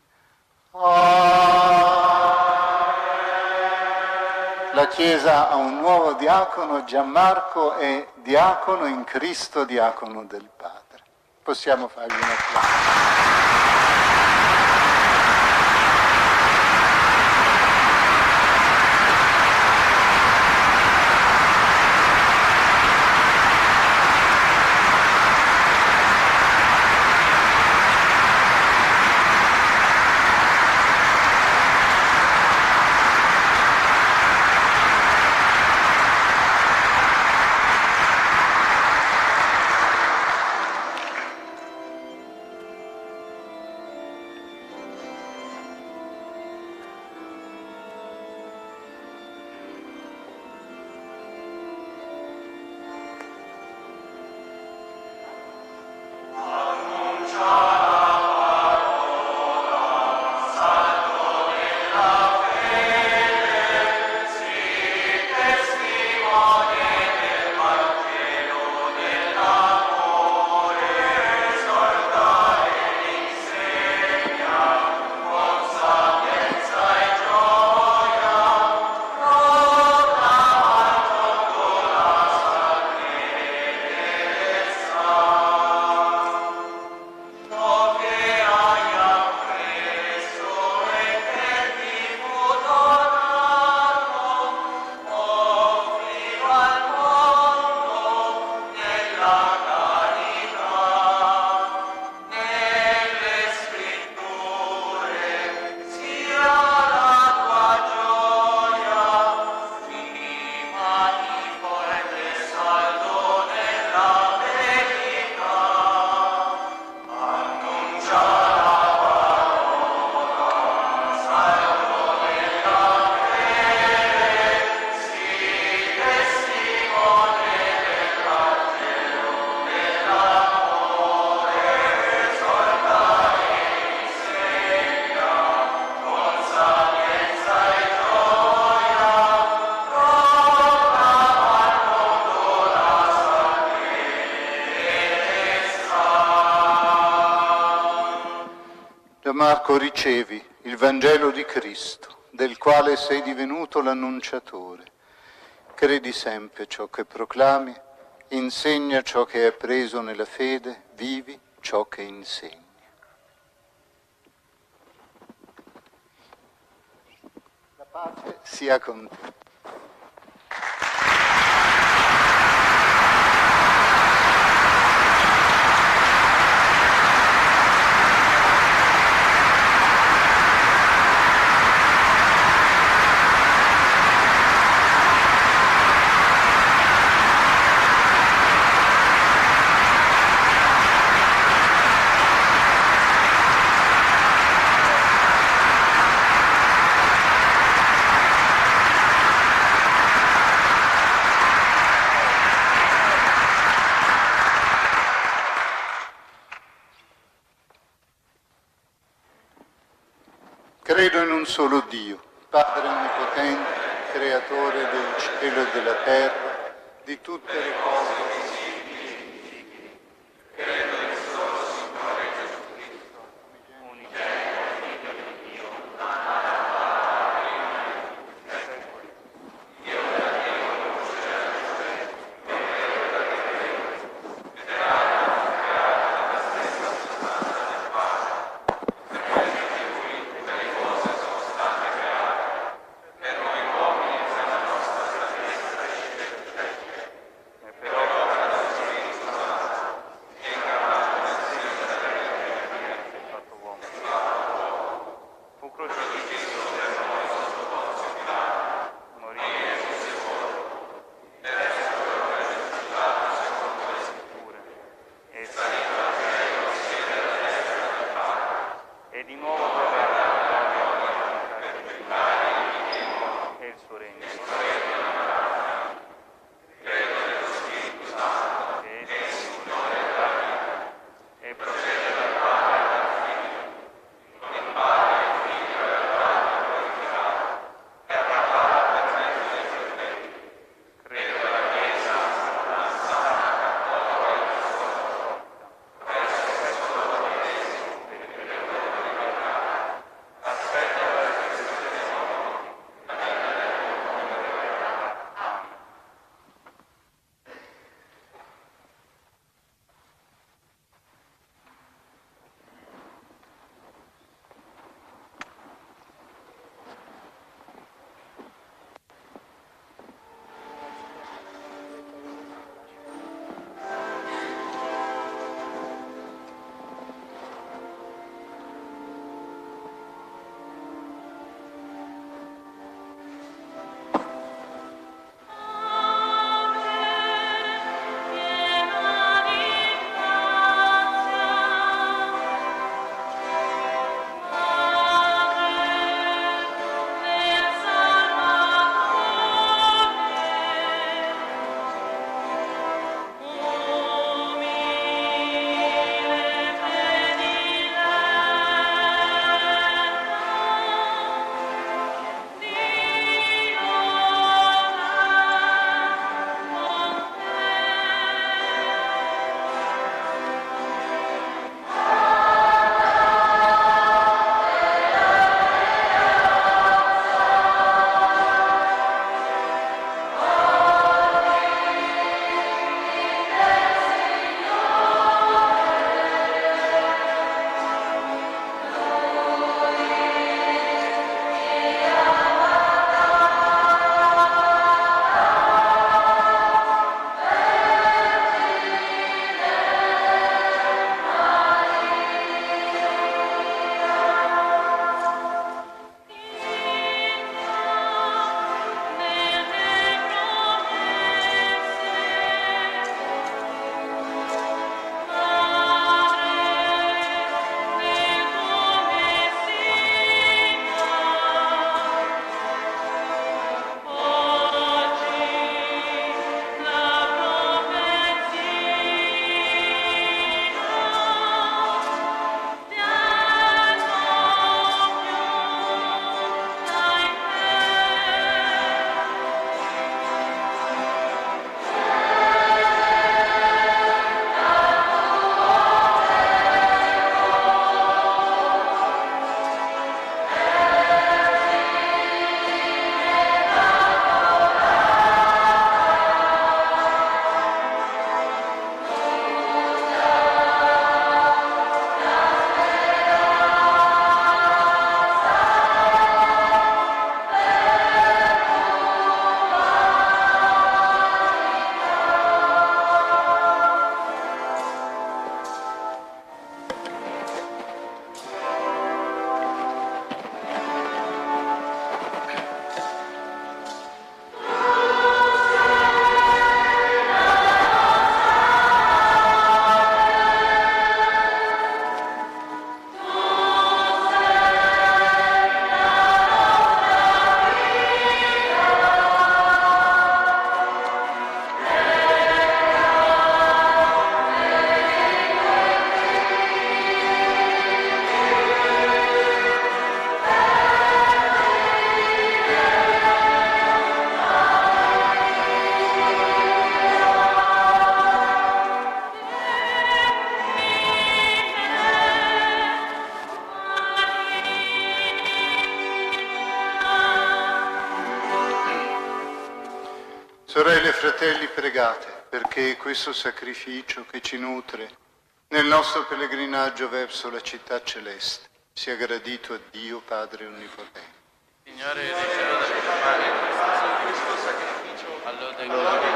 Amen. La Chiesa ha un nuovo diacono, Gianmarco è diacono in Cristo, diacono del Padre. Possiamo fargli un applauso. Marco, ricevi il Vangelo di Cristo, del quale sei divenuto l'annunciatore. Credi sempre ciò che proclami, insegna ciò che hai appreso nella fede, vivi ciò che insegni. La pace sia con te. in un solo Dio, Padre Onnipotente, Creatore del cielo e della terra, di tutte le cose però fratelli, pregate perché questo sacrificio che ci nutre nel nostro pellegrinaggio verso la città celeste sia gradito a Dio Padre Onnipotente. Signore, riceva dalle tue mani questo sacrificio all'ode e gloria.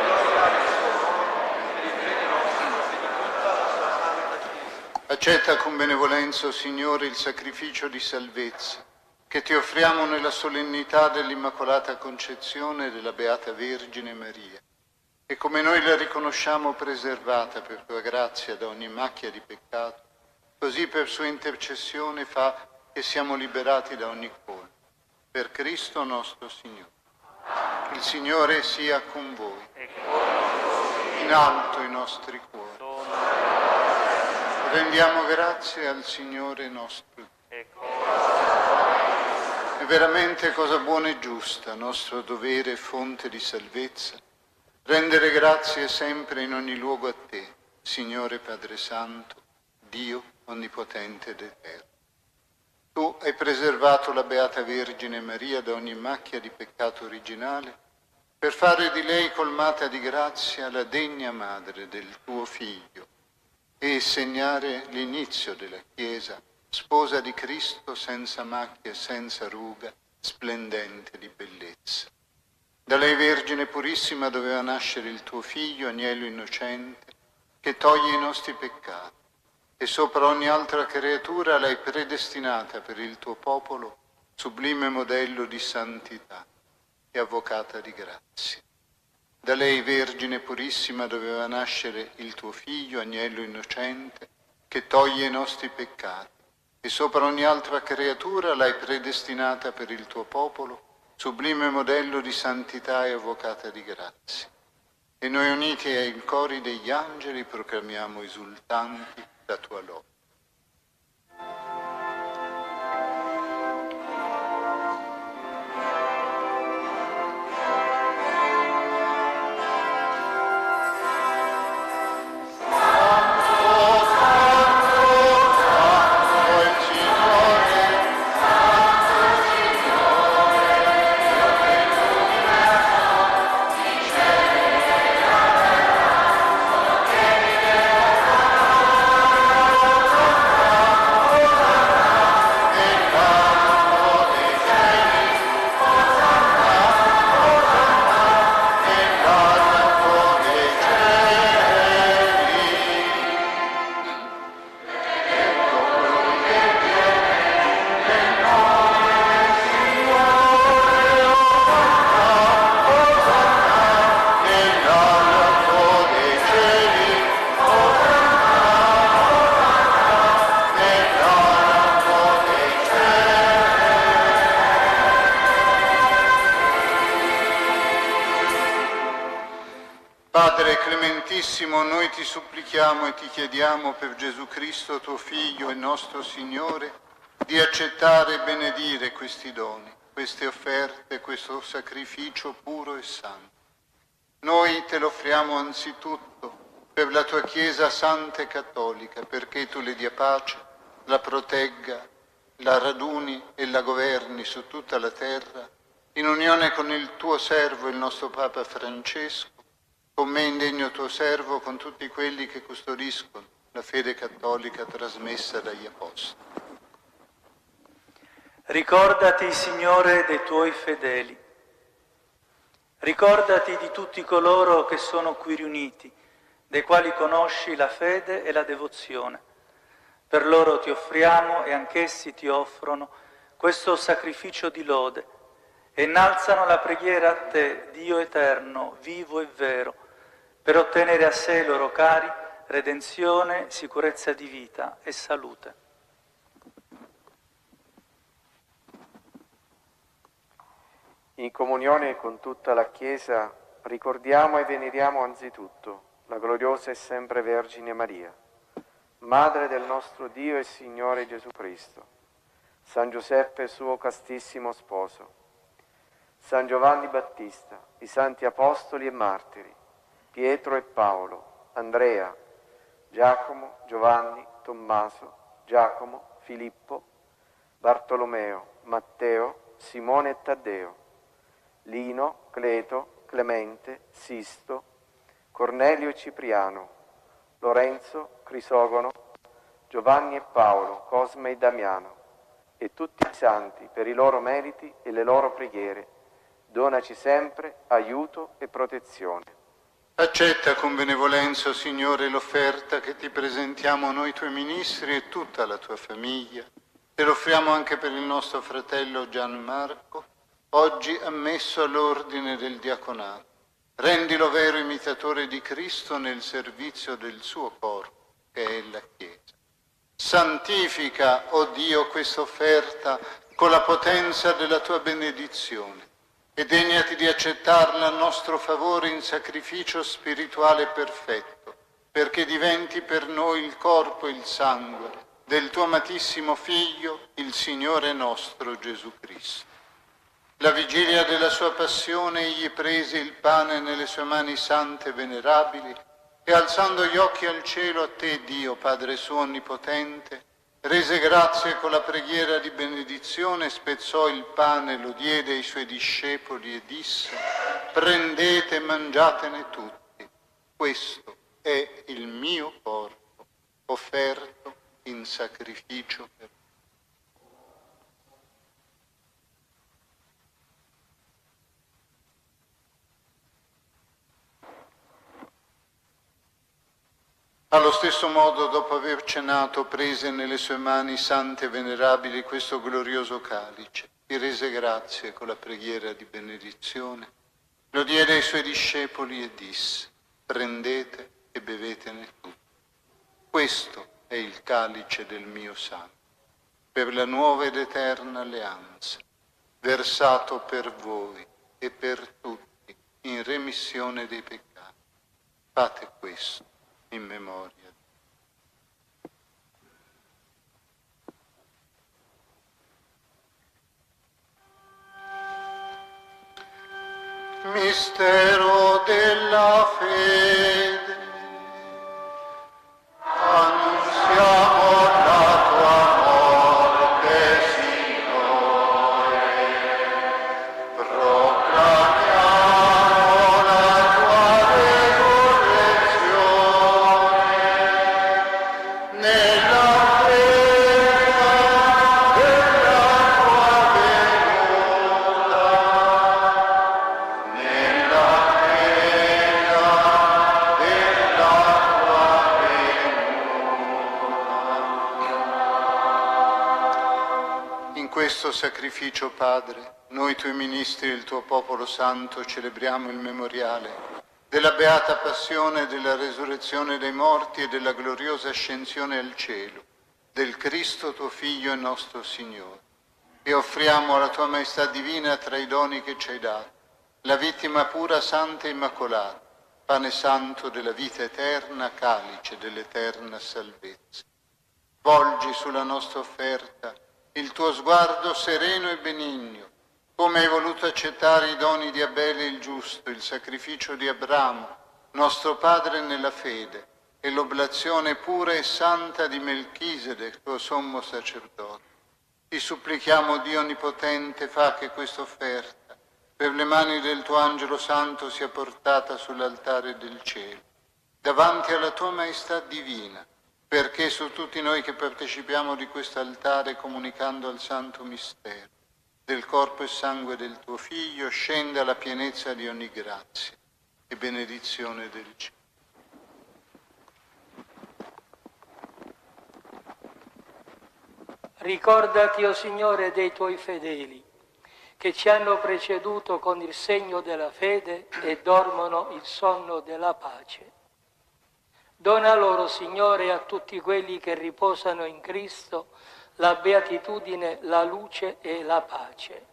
Accetta con benevolenza, o Signore, il sacrificio di salvezza che ti offriamo nella solennità dell'Immacolata Concezione della Beata Vergine Maria, e come noi la riconosciamo preservata per tua grazia da ogni macchia di peccato, così per sua intercessione fa che siamo liberati da ogni colpa. Per Cristo nostro Signore. Il Signore sia con voi. In alto i nostri cuori. Rendiamo grazie al Signore nostro Dio. È veramente cosa buona e giusta, nostro dovere e fonte di salvezza, rendere grazie sempre in ogni luogo a te, Signore Padre Santo, Dio Onnipotente ed Eterno. Tu hai preservato la Beata Vergine Maria da ogni macchia di peccato originale, per fare di lei colmata di grazia la degna madre del tuo Figlio e segnare l'inizio della Chiesa, sposa di Cristo senza macchia e senza ruga, splendente di bellezza. Da lei, Vergine purissima, doveva nascere il tuo Figlio, agnello innocente, che toglie i nostri peccati, e sopra ogni altra creatura l'hai predestinata per il tuo popolo, sublime modello di santità e avvocata di grazia. Da lei, Vergine purissima, doveva nascere il tuo Figlio, agnello innocente, che toglie i nostri peccati, e sopra ogni altra creatura l'hai predestinata per il tuo popolo, sublime modello di santità e avvocata di grazia. E noi, uniti ai cori degli angeli, proclamiamo esultanti la tua lode. Padre clementissimo, noi ti supplichiamo e ti chiediamo per Gesù Cristo, tuo Figlio e nostro Signore, di accettare e benedire questi doni, queste offerte, questo sacrificio puro e santo. Noi te lo offriamo anzitutto per la tua Chiesa santa e cattolica, perché tu le dia pace, la protegga, la raduni e la governi su tutta la terra, in unione con il tuo servo, il nostro Papa Francesco, con me indegno tuo servo, con tutti quelli che custodiscono la fede cattolica trasmessa dagli Apostoli. Ricordati, Signore, dei tuoi fedeli. Ricordati di tutti coloro che sono qui riuniti, dei quali conosci la fede e la devozione. Per loro ti offriamo e anch'essi ti offrono questo sacrificio di lode e innalzano la preghiera a te, Dio eterno, vivo e vero, per ottenere a sé, loro cari, redenzione, sicurezza di vita e salute. In comunione con tutta la Chiesa ricordiamo e veneriamo anzitutto la gloriosa e sempre Vergine Maria, Madre del nostro Dio e Signore Gesù Cristo, San Giuseppe suo castissimo sposo, San Giovanni Battista, i santi apostoli e martiri, Pietro e Paolo, Andrea, Giacomo, Giovanni, Tommaso, Giacomo, Filippo, Bartolomeo, Matteo, Simone e Taddeo, Lino, Cleto, Clemente, Sisto, Cornelio e Cipriano, Lorenzo, Crisogono, Giovanni e Paolo, Cosme e Damiano, e tutti i santi per i loro meriti e le loro preghiere. Donaci sempre aiuto e protezione. Accetta con benevolenza, o Signore, l'offerta che ti presentiamo noi tuoi ministri e tutta la tua famiglia. Te l'offriamo anche per il nostro fratello Gianmarco, oggi ammesso all'ordine del diaconato. Rendilo vero imitatore di Cristo nel servizio del suo corpo, che è la Chiesa. Santifica, o Dio, questa offerta con la potenza della tua benedizione e degnati di accettarla a nostro favore in sacrificio spirituale perfetto, perché diventi per noi il corpo e il sangue del tuo amatissimo Figlio, il Signore nostro Gesù Cristo. La vigilia della sua passione egli prese il pane nelle sue mani sante e venerabili e alzando gli occhi al cielo a te, Dio, Padre suo onnipotente, rese grazie con la preghiera di benedizione, spezzò il pane, lo diede ai suoi discepoli e disse: prendete e mangiatene tutti, questo è il mio corpo, offerto in sacrificio per voi. Allo stesso modo, dopo aver cenato, prese nelle sue mani sante e venerabili questo glorioso calice, ti rese grazie con la preghiera di benedizione, lo diede ai suoi discepoli e disse: prendete e bevetene tutti. Questo è il calice del mio sangue, per la nuova ed eterna alleanza, versato per voi e per tutti in remissione dei peccati. Fate questo in memoria. Mistero della fede, annunziamo la tua morte, Signore, proclamiamo la tua resurrezione, nella fede della tua venuta, nella fede della tua venuta. In questo sacrificio, Padre, noi tuoi ministri e il tuo popolo santo celebriamo il memoriale della beata passione, della resurrezione dei morti e della gloriosa ascensione al cielo del Cristo tuo Figlio e nostro Signore. E offriamo alla tua maestà divina, tra i doni che ci hai dato, la vittima pura, santa e immacolata, pane santo della vita eterna, calice dell'eterna salvezza. Volgi sulla nostra offerta il tuo sguardo sereno e benigno, come hai voluto accettare i doni di Abele il giusto, il sacrificio di Abramo, nostro padre nella fede, e l'oblazione pura e santa di Melchisedec, tuo sommo sacerdote. Ti supplichiamo, Dio Onnipotente, fa che questa offerta, per le mani del tuo angelo santo, sia portata sull'altare del cielo, davanti alla tua maestà divina, perché su tutti noi che partecipiamo di questo altare, comunicando al santo mistero del corpo e sangue del tuo Figlio, scenda la pienezza di ogni grazia e benedizione del cielo. Ricordati, o Signore, dei tuoi fedeli, che ci hanno preceduto con il segno della fede e dormono il sonno della pace. Dona loro, Signore, a tutti quelli che riposano in Cristo, la beatitudine, la luce e la pace.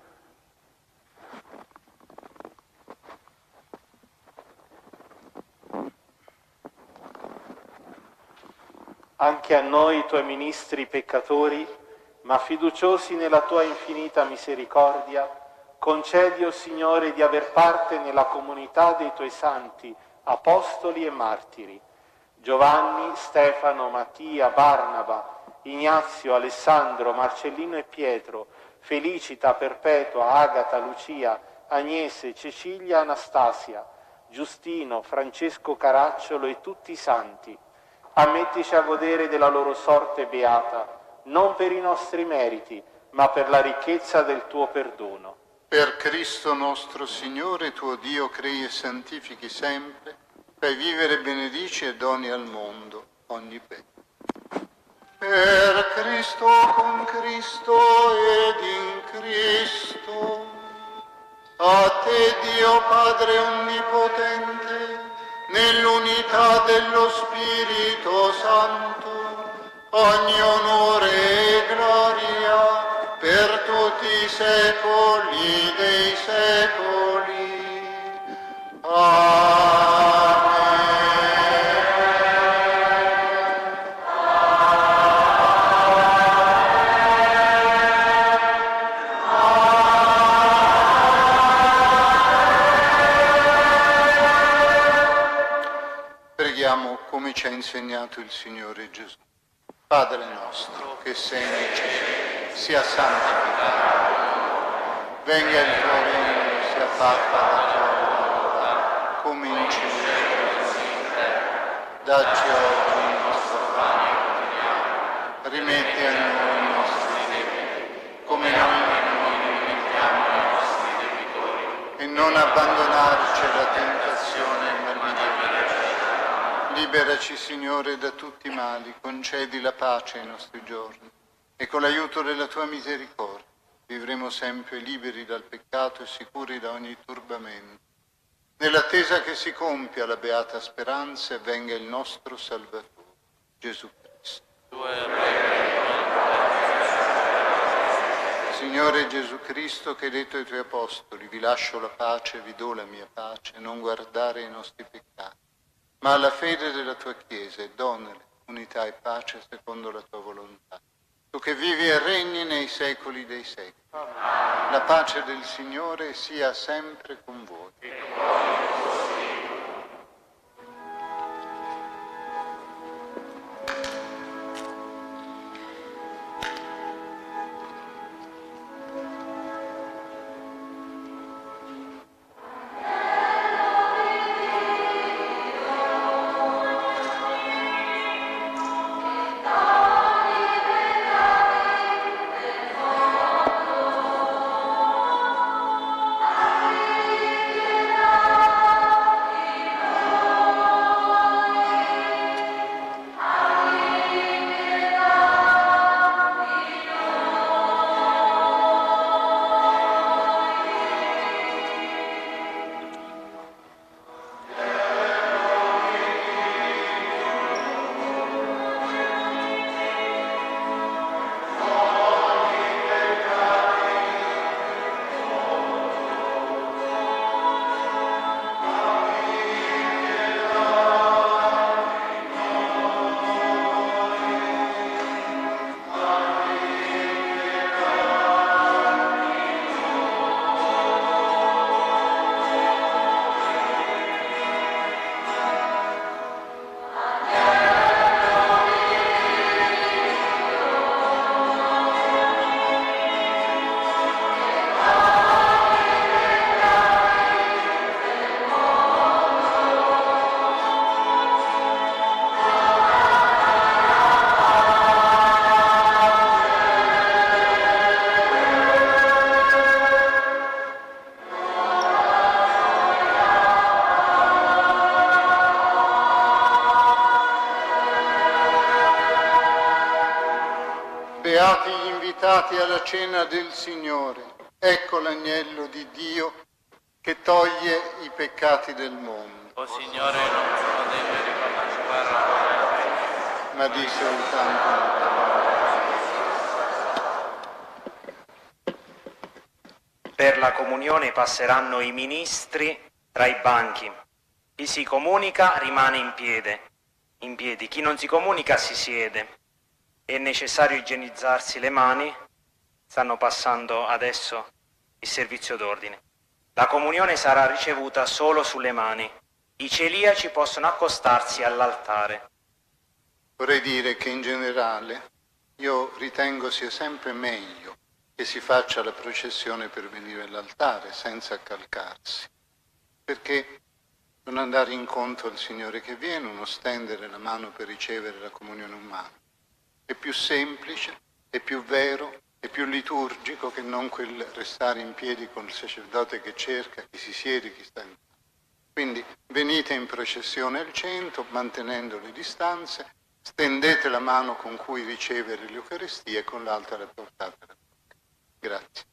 Anche a noi, tuoi ministri peccatori, ma fiduciosi nella tua infinita misericordia, concedi, o Signore, di aver parte nella comunità dei tuoi santi, apostoli e martiri, Giovanni, Stefano, Mattia, Barnaba, Ignazio, Alessandro, Marcellino e Pietro, Felicita, Perpetua, Agata, Lucia, Agnese, Cecilia, Anastasia, Giustino, Francesco Caracciolo e tutti i santi. Ammettici a godere della loro sorte beata, non per i nostri meriti, ma per la ricchezza del tuo perdono. Per Cristo nostro Signore, tuo Dio, crei e santifichi sempre, fai vivere, benedici e doni al mondo ogni bene. Per Cristo, con Cristo ed in Cristo, a te Dio Padre Onnipotente, nell'unità dello Spirito Santo, ogni onore e gloria per tutti i secoli dei secoli. Amen. Preghiamo come ci ha insegnato il Signore Gesù. Padre nostro, che sei nei cieli, sia santificato. Venga il tuo regno, sia fatta la tua volontà, come in cielo così in terra. Dacci oggi il nostro pane quotidiano. Rimetti a noi i nostri debiti, come noi rimettiamo ai nostri debitori. E non abbandonarci alla tentazione, ma liberaci. Liberaci, Signore, da tutti i mali, concedi la pace ai nostri giorni e con l'aiuto della tua misericordia vivremo sempre liberi dal peccato e sicuri da ogni turbamento. Nell'attesa che si compia la beata speranza e venga il nostro Salvatore, Gesù Cristo. Signore Gesù Cristo, che hai detto ai tuoi apostoli, vi lascio la pace, vi do la mia pace, non guardare i nostri peccati, ma alla fede della tua Chiesa e donale unità e pace secondo la tua volontà. Tu che vivi e regni nei secoli dei secoli. La pace del Signore sia sempre con voi. Beati gli invitati alla cena del Signore. Ecco l'agnello di Dio che toglie i peccati del mondo. O Signore, non sono degno di partecipare alla tua festa, ma di soltanto Per la comunione passeranno i ministri tra i banchi. Chi si comunica rimane in piedi. Chi non si comunica si siede. È necessario igienizzarsi le mani. Stanno passando adesso il servizio d'ordine. La comunione sarà ricevuta solo sulle mani. I celiaci possono accostarsi all'altare. Vorrei dire che in generale io ritengo sia sempre meglio che si faccia la processione per venire all'altare senza accalcarsi, perché non andare incontro al Signore che viene, non stendere la mano per ricevere la comunione umana. È più semplice, è più vero, è più liturgico che non quel restare in piedi con il sacerdote che cerca, chi si siede, chi sta in... Quindi venite in processione al centro, mantenendo le distanze, stendete la mano con cui ricevere l'Eucaristia e con l'altra la portate alla bocca. Grazie.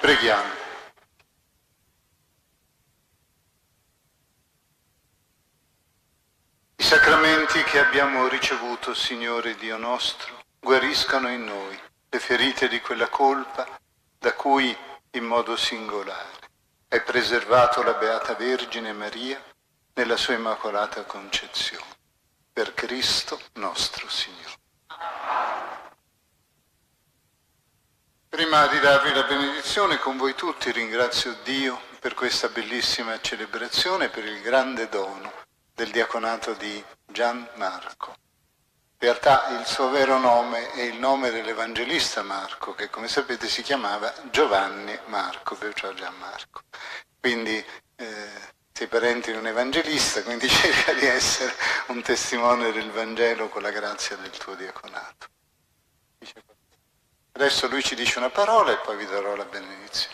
Preghiamo. I sacramenti che abbiamo ricevuto, Signore Dio nostro, guariscano in noi le ferite di quella colpa da cui, in modo singolare, hai preservato la Beata Vergine Maria nella sua Immacolata Concezione. Per Cristo nostro Signore. Prima di darvi la benedizione, con voi tutti ringrazio Dio per questa bellissima celebrazione, per il grande dono del diaconato di Gianmarco. In realtà il suo vero nome è il nome dell'Evangelista Marco, che come sapete si chiamava Giovanni Marco, perciò Gianmarco. Quindi sei parente di un evangelista, quindi cerca di essere un testimone del Vangelo con la grazia del tuo diaconato. Adesso lui ci dice una parola e poi vi darò la benedizione.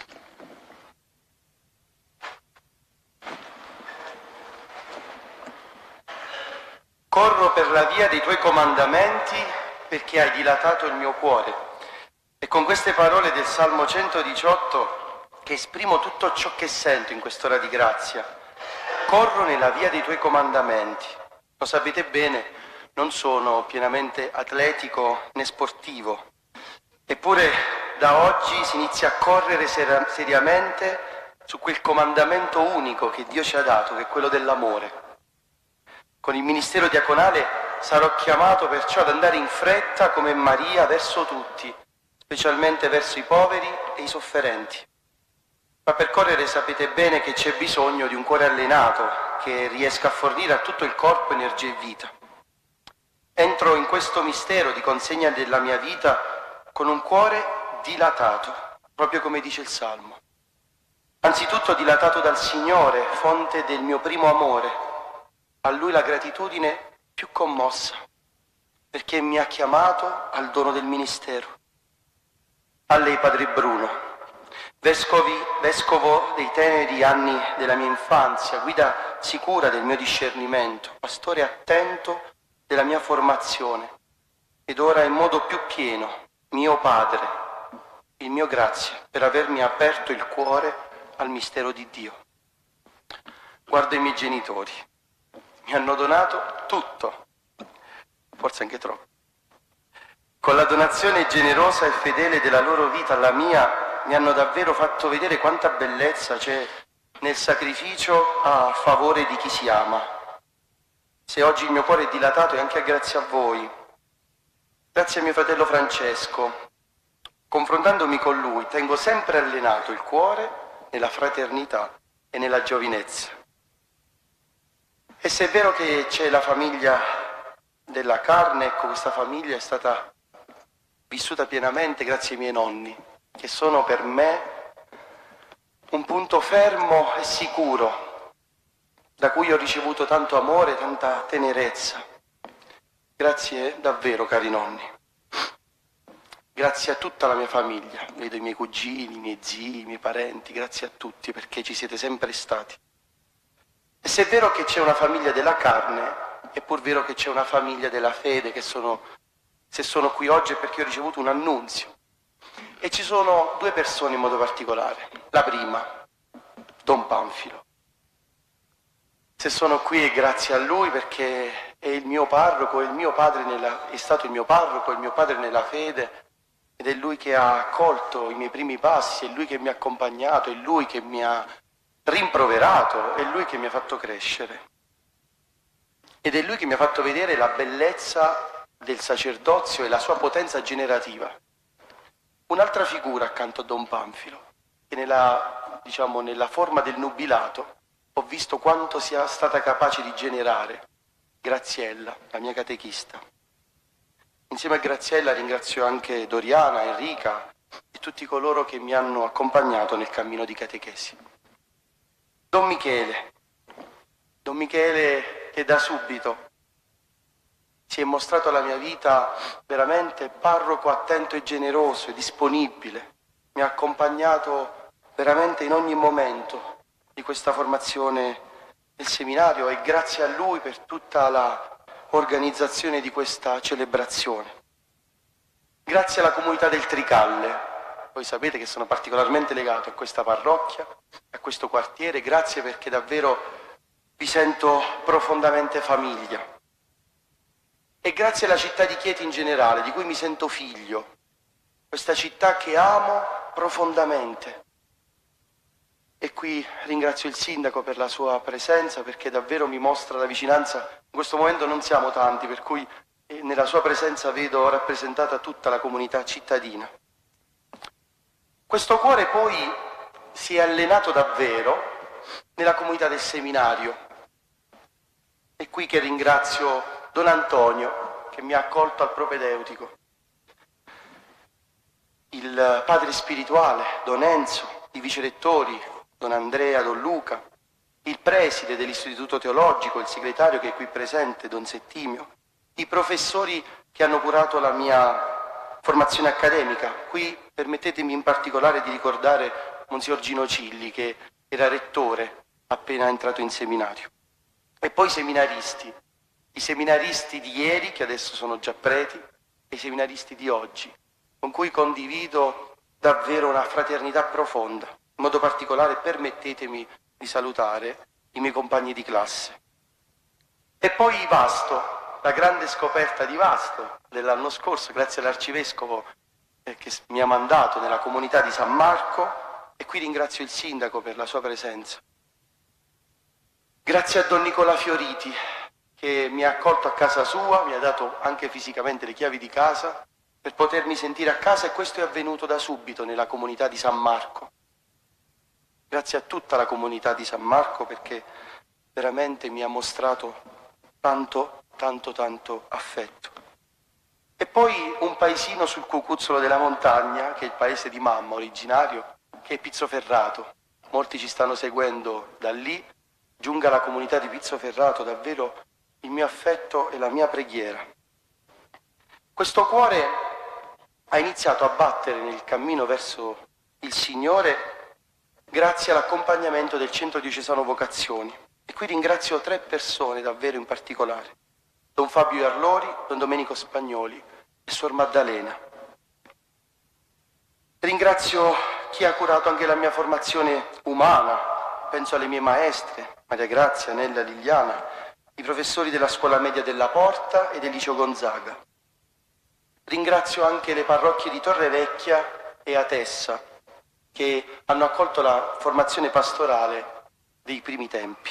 Corro per la via dei tuoi comandamenti perché hai dilatato il mio cuore. E con queste parole del Salmo 118, che esprimo tutto ciò che sento in quest'ora di grazia, corro nella via dei tuoi comandamenti. Lo sapete bene, non sono pienamente atletico né sportivo. Eppure da oggi si inizia a correre seriamente su quel comandamento unico che Dio ci ha dato, che è quello dell'amore. Con il ministero diaconale sarò chiamato perciò ad andare in fretta come Maria verso tutti, specialmente verso i poveri e i sofferenti. Ma per correre sapete bene che c'è bisogno di un cuore allenato che riesca a fornire a tutto il corpo energia e vita. Entro in questo mistero di consegna della mia vita con un cuore dilatato, proprio come dice il Salmo. Anzitutto dilatato dal Signore, fonte del mio primo amore. A Lui la gratitudine più commossa, perché mi ha chiamato al dono del ministero. A lei, Padre Bruno, vescovo dei teneri anni della mia infanzia, guida sicura del mio discernimento, pastore attento della mia formazione, ed ora in modo più pieno, mio Padre, il mio grazie per avermi aperto il cuore al mistero di Dio. Guardo i miei genitori. Mi hanno donato tutto, forse anche troppo. Con la donazione generosa e fedele della loro vita alla mia, mi hanno davvero fatto vedere quanta bellezza c'è nel sacrificio a favore di chi si ama. Se oggi il mio cuore è dilatato è anche grazie a voi, grazie a mio fratello Francesco. Confrontandomi con lui, tengo sempre allenato il cuore nella fraternità e nella giovinezza. E se è vero che c'è la famiglia della carne, ecco, questa famiglia è stata vissuta pienamente grazie ai miei nonni, che sono per me un punto fermo e sicuro, da cui ho ricevuto tanto amore, tanta tenerezza. Grazie davvero, cari nonni. Grazie a tutta la mia famiglia, vedo i miei cugini, i miei zii, i miei parenti, grazie a tutti perché ci siete sempre stati. E se è vero che c'è una famiglia della carne, è pur vero che c'è una famiglia della fede, se sono qui oggi è perché ho ricevuto un annunzio. E ci sono due persone in modo particolare. La prima, Don Panfilo. Se sono qui è grazie a lui perché è il mio parroco, è stato il mio parroco, il mio padre nella fede, ed è lui che ha accolto i miei primi passi, è lui che mi ha accompagnato, è lui che mi ha rimproverato, è lui che mi ha fatto crescere. Ed è lui che mi ha fatto vedere la bellezza del sacerdozio e la sua potenza generativa. Un'altra figura accanto a Don Panfilo, che nella forma del nubilato ho visto quanto sia stata capace di generare, Graziella, la mia catechista. Insieme a Graziella ringrazio anche Doriana, Enrica e tutti coloro che mi hanno accompagnato nel cammino di catechesi. Don Michele che da subito si è mostrato alla mia vita veramente parroco attento e generoso e disponibile, mi ha accompagnato veramente in ogni momento di questa formazione del seminario e grazie a lui per tutta la organizzazione di questa celebrazione. Grazie alla comunità del Tricalle, voi sapete che sono particolarmente legato a questa parrocchia, a questo quartiere. Grazie perché davvero vi sento profondamente famiglia. E grazie alla città di Chieti in generale, di cui mi sento figlio, questa città che amo profondamente. E qui ringrazio il sindaco per la sua presenza, perché davvero mi mostra la vicinanza. In questo momento non siamo tanti, per cui nella sua presenza vedo rappresentata tutta la comunità cittadina. Questo cuore poi si è allenato davvero nella comunità del seminario. È qui che ringrazio Don Antonio, che mi ha accolto al propedeutico, il padre spirituale, Don Enzo, i vicerettori, Don Andrea, Don Luca, il preside dell'Istituto Teologico, il segretario che è qui presente, Don Settimio, i professori che hanno curato la mia formazione accademica. Qui permettetemi in particolare di ricordare Monsignor Gino Cilli, che era rettore appena entrato in seminario. E poi i seminaristi di ieri, che adesso sono già preti, e i seminaristi di oggi, con cui condivido davvero una fraternità profonda. In modo particolare permettetemi di salutare i miei compagni di classe. E poi Vasto, la grande scoperta di Vasto dell'anno scorso, grazie all'Arcivescovo che mi ha mandato nella comunità di San Marco, e qui ringrazio il sindaco per la sua presenza. Grazie a Don Nicola Fioriti, che mi ha accolto a casa sua, mi ha dato anche fisicamente le chiavi di casa per potermi sentire a casa, e questo è avvenuto da subito nella comunità di San Marco. Grazie a tutta la comunità di San Marco, perché veramente mi ha mostrato tanto affetto. E poi un paesino sul cucuzzolo della montagna, che è il paese di mamma originario, che è Pizzoferrato. Molti ci stanno seguendo da lì. Giunga alla comunità di Pizzoferrato davvero il mio affetto e la mia preghiera. Questo cuore ha iniziato a battere nel cammino verso il Signore grazie all'accompagnamento del Centro Diocesano Vocazioni. E qui ringrazio 3 persone davvero in particolare: Don Fabio Iarlori, Don Domenico Spagnoli e Suor Maddalena. Ringrazio chi ha curato anche la mia formazione umana, penso alle mie maestre, Maria Grazia, Nella, Liliana, i professori della scuola media della Porta e del liceo Gonzaga. Ringrazio anche le parrocchie di Torrevecchia e Atessa, che hanno accolto la formazione pastorale dei primi tempi.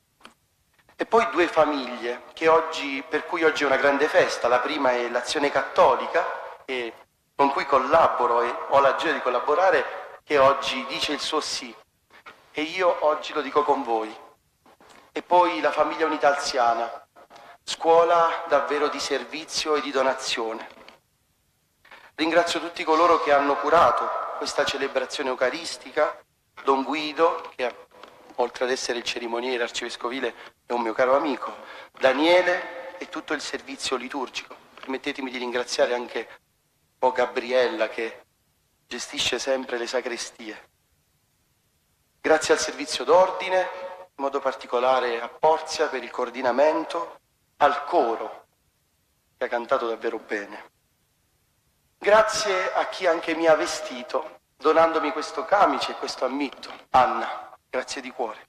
E poi 2 famiglie per cui oggi è una grande festa. La prima è l'Azione Cattolica, con cui collaboro e ho la gioia di collaborare, che oggi dice il suo sì. E io oggi lo dico con voi. E poi la famiglia Unità Alziana, scuola davvero di servizio e di donazione. Ringrazio tutti coloro che hanno curato questa celebrazione eucaristica, Don Guido, che oltre ad essere il cerimoniere arcivescovile è un mio caro amico, Daniele e tutto il servizio liturgico. Permettetemi di ringraziare anche Gabriella, che gestisce sempre le sacrestie. Grazie al servizio d'ordine, in modo particolare a Porzia per il coordinamento, al coro, che ha cantato davvero bene. Grazie a chi anche mi ha vestito, donandomi questo camice e questo ammitto. Anna, grazie di cuore.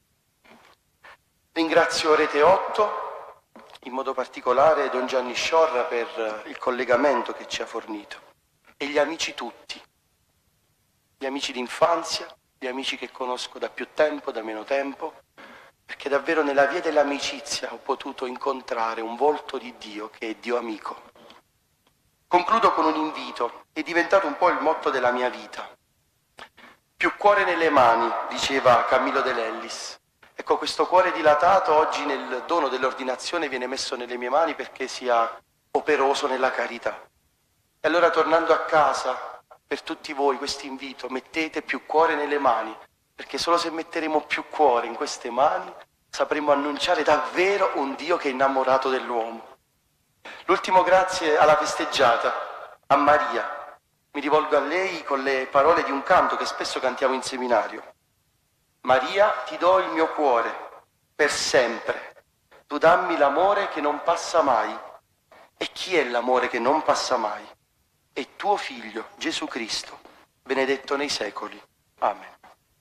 Ringrazio Rete 8, in modo particolare Don Gianni Sciorra per il collegamento che ci ha fornito. E gli amici tutti, gli amici d'infanzia, gli amici che conosco da più tempo, da meno tempo, perché davvero nella via dell'amicizia ho potuto incontrare un volto di Dio che è Dio amico. Concludo con un invito, è diventato un po' il motto della mia vita. Più cuore nelle mani, diceva Camillo De Lellis. Ecco, questo cuore dilatato oggi nel dono dell'ordinazione viene messo nelle mie mani perché sia operoso nella carità. E allora, tornando a casa, per tutti voi questo invito: mettete più cuore nelle mani, perché solo se metteremo più cuore in queste mani sapremo annunciare davvero un Dio che è innamorato dell'uomo. L'ultimo grazie alla festeggiata, a Maria. Mi rivolgo a lei con le parole di un canto che spesso cantiamo in seminario. Maria, ti do il mio cuore, per sempre. Tu dammi l'amore che non passa mai. E chi è l'amore che non passa mai? È tuo figlio, Gesù Cristo. benedetto nei secoli. Amen.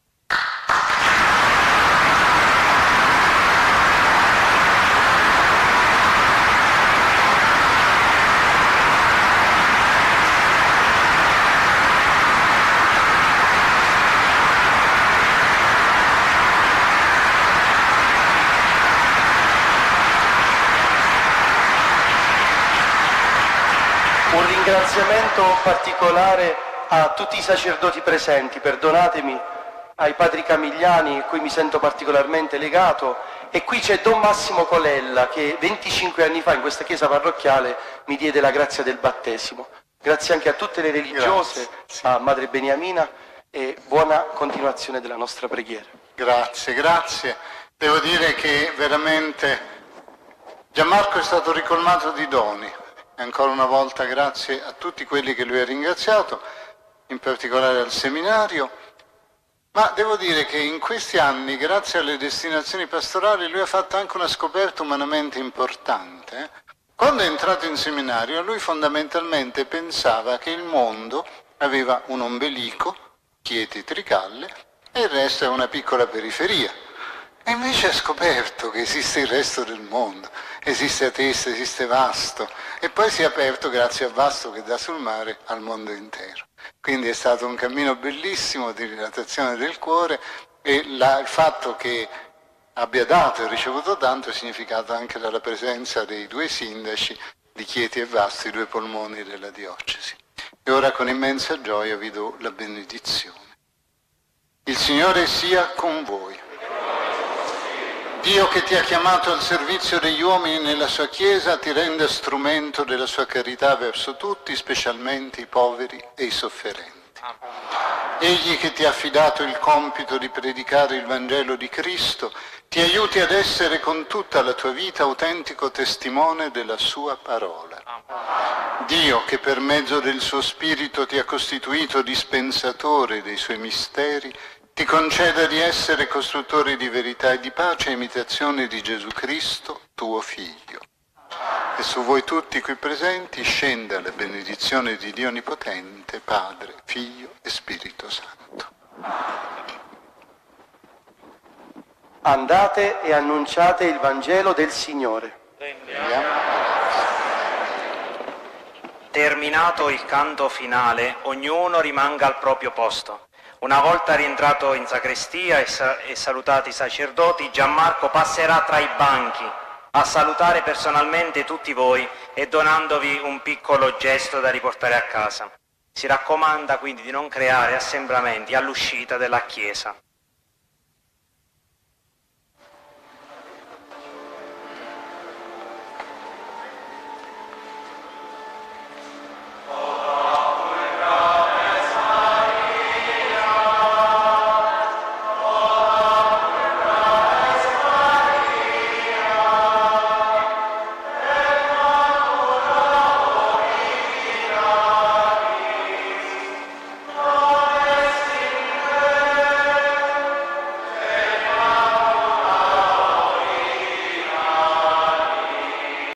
Un ringraziamento particolare a tutti i sacerdoti presenti, perdonatemi, ai padri Camigliani, a cui mi sento particolarmente legato, e qui c'è Don Massimo Colella che 25 anni fa in questa chiesa parrocchiale mi diede la grazia del battesimo. Grazie anche a tutte le religiose, a Madre Beniamina, e buona continuazione della nostra preghiera. Grazie, grazie. Devo dire che veramente Gianmarco è stato ricolmato di doni. Ancora una volta grazie a tutti quelli che lui ha ringraziato, in particolare al seminario, ma devo dire che in questi anni, grazie alle destinazioni pastorali, lui ha fatto anche una scoperta umanamente importante. Quando è entrato in seminario, lui fondamentalmente pensava che il mondo aveva un ombelico, Chieti, Tricalle, e il resto è una piccola periferia. E invece ha scoperto che esiste il resto del mondo, esiste Atessa, esiste Vasto, e poi si è aperto, grazie a Vasto che dà sul mare, al mondo intero. Quindi è stato un cammino bellissimo di dilatazione del cuore, e il fatto che abbia dato e ricevuto tanto è significato anche dalla presenza dei due sindaci di Chieti e Vasto, i due polmoni della diocesi. E ora con immensa gioia vi do la benedizione. Il Signore sia con voi. Dio che ti ha chiamato al servizio degli uomini nella sua Chiesa ti renda strumento della sua carità verso tutti, specialmente i poveri e i sofferenti. Egli che ti ha affidato il compito di predicare il Vangelo di Cristo ti aiuti ad essere con tutta la tua vita autentico testimone della sua parola. Dio che per mezzo del suo Spirito ti ha costituito dispensatore dei suoi misteri ti conceda di essere costruttore di verità e di pace, imitazione di Gesù Cristo, tuo Figlio. E su voi tutti qui presenti scenda la benedizione di Dio Onnipotente, Padre, Figlio e Spirito Santo. Andate e annunciate il Vangelo del Signore. Terminato il canto finale, ognuno rimanga al proprio posto. Una volta rientrato in sacrestia e salutati i sacerdoti, Gianmarco passerà tra i banchi a salutare personalmente tutti voi e donandovi un piccolo gesto da riportare a casa. Si raccomanda quindi di non creare assembramenti all'uscita della chiesa.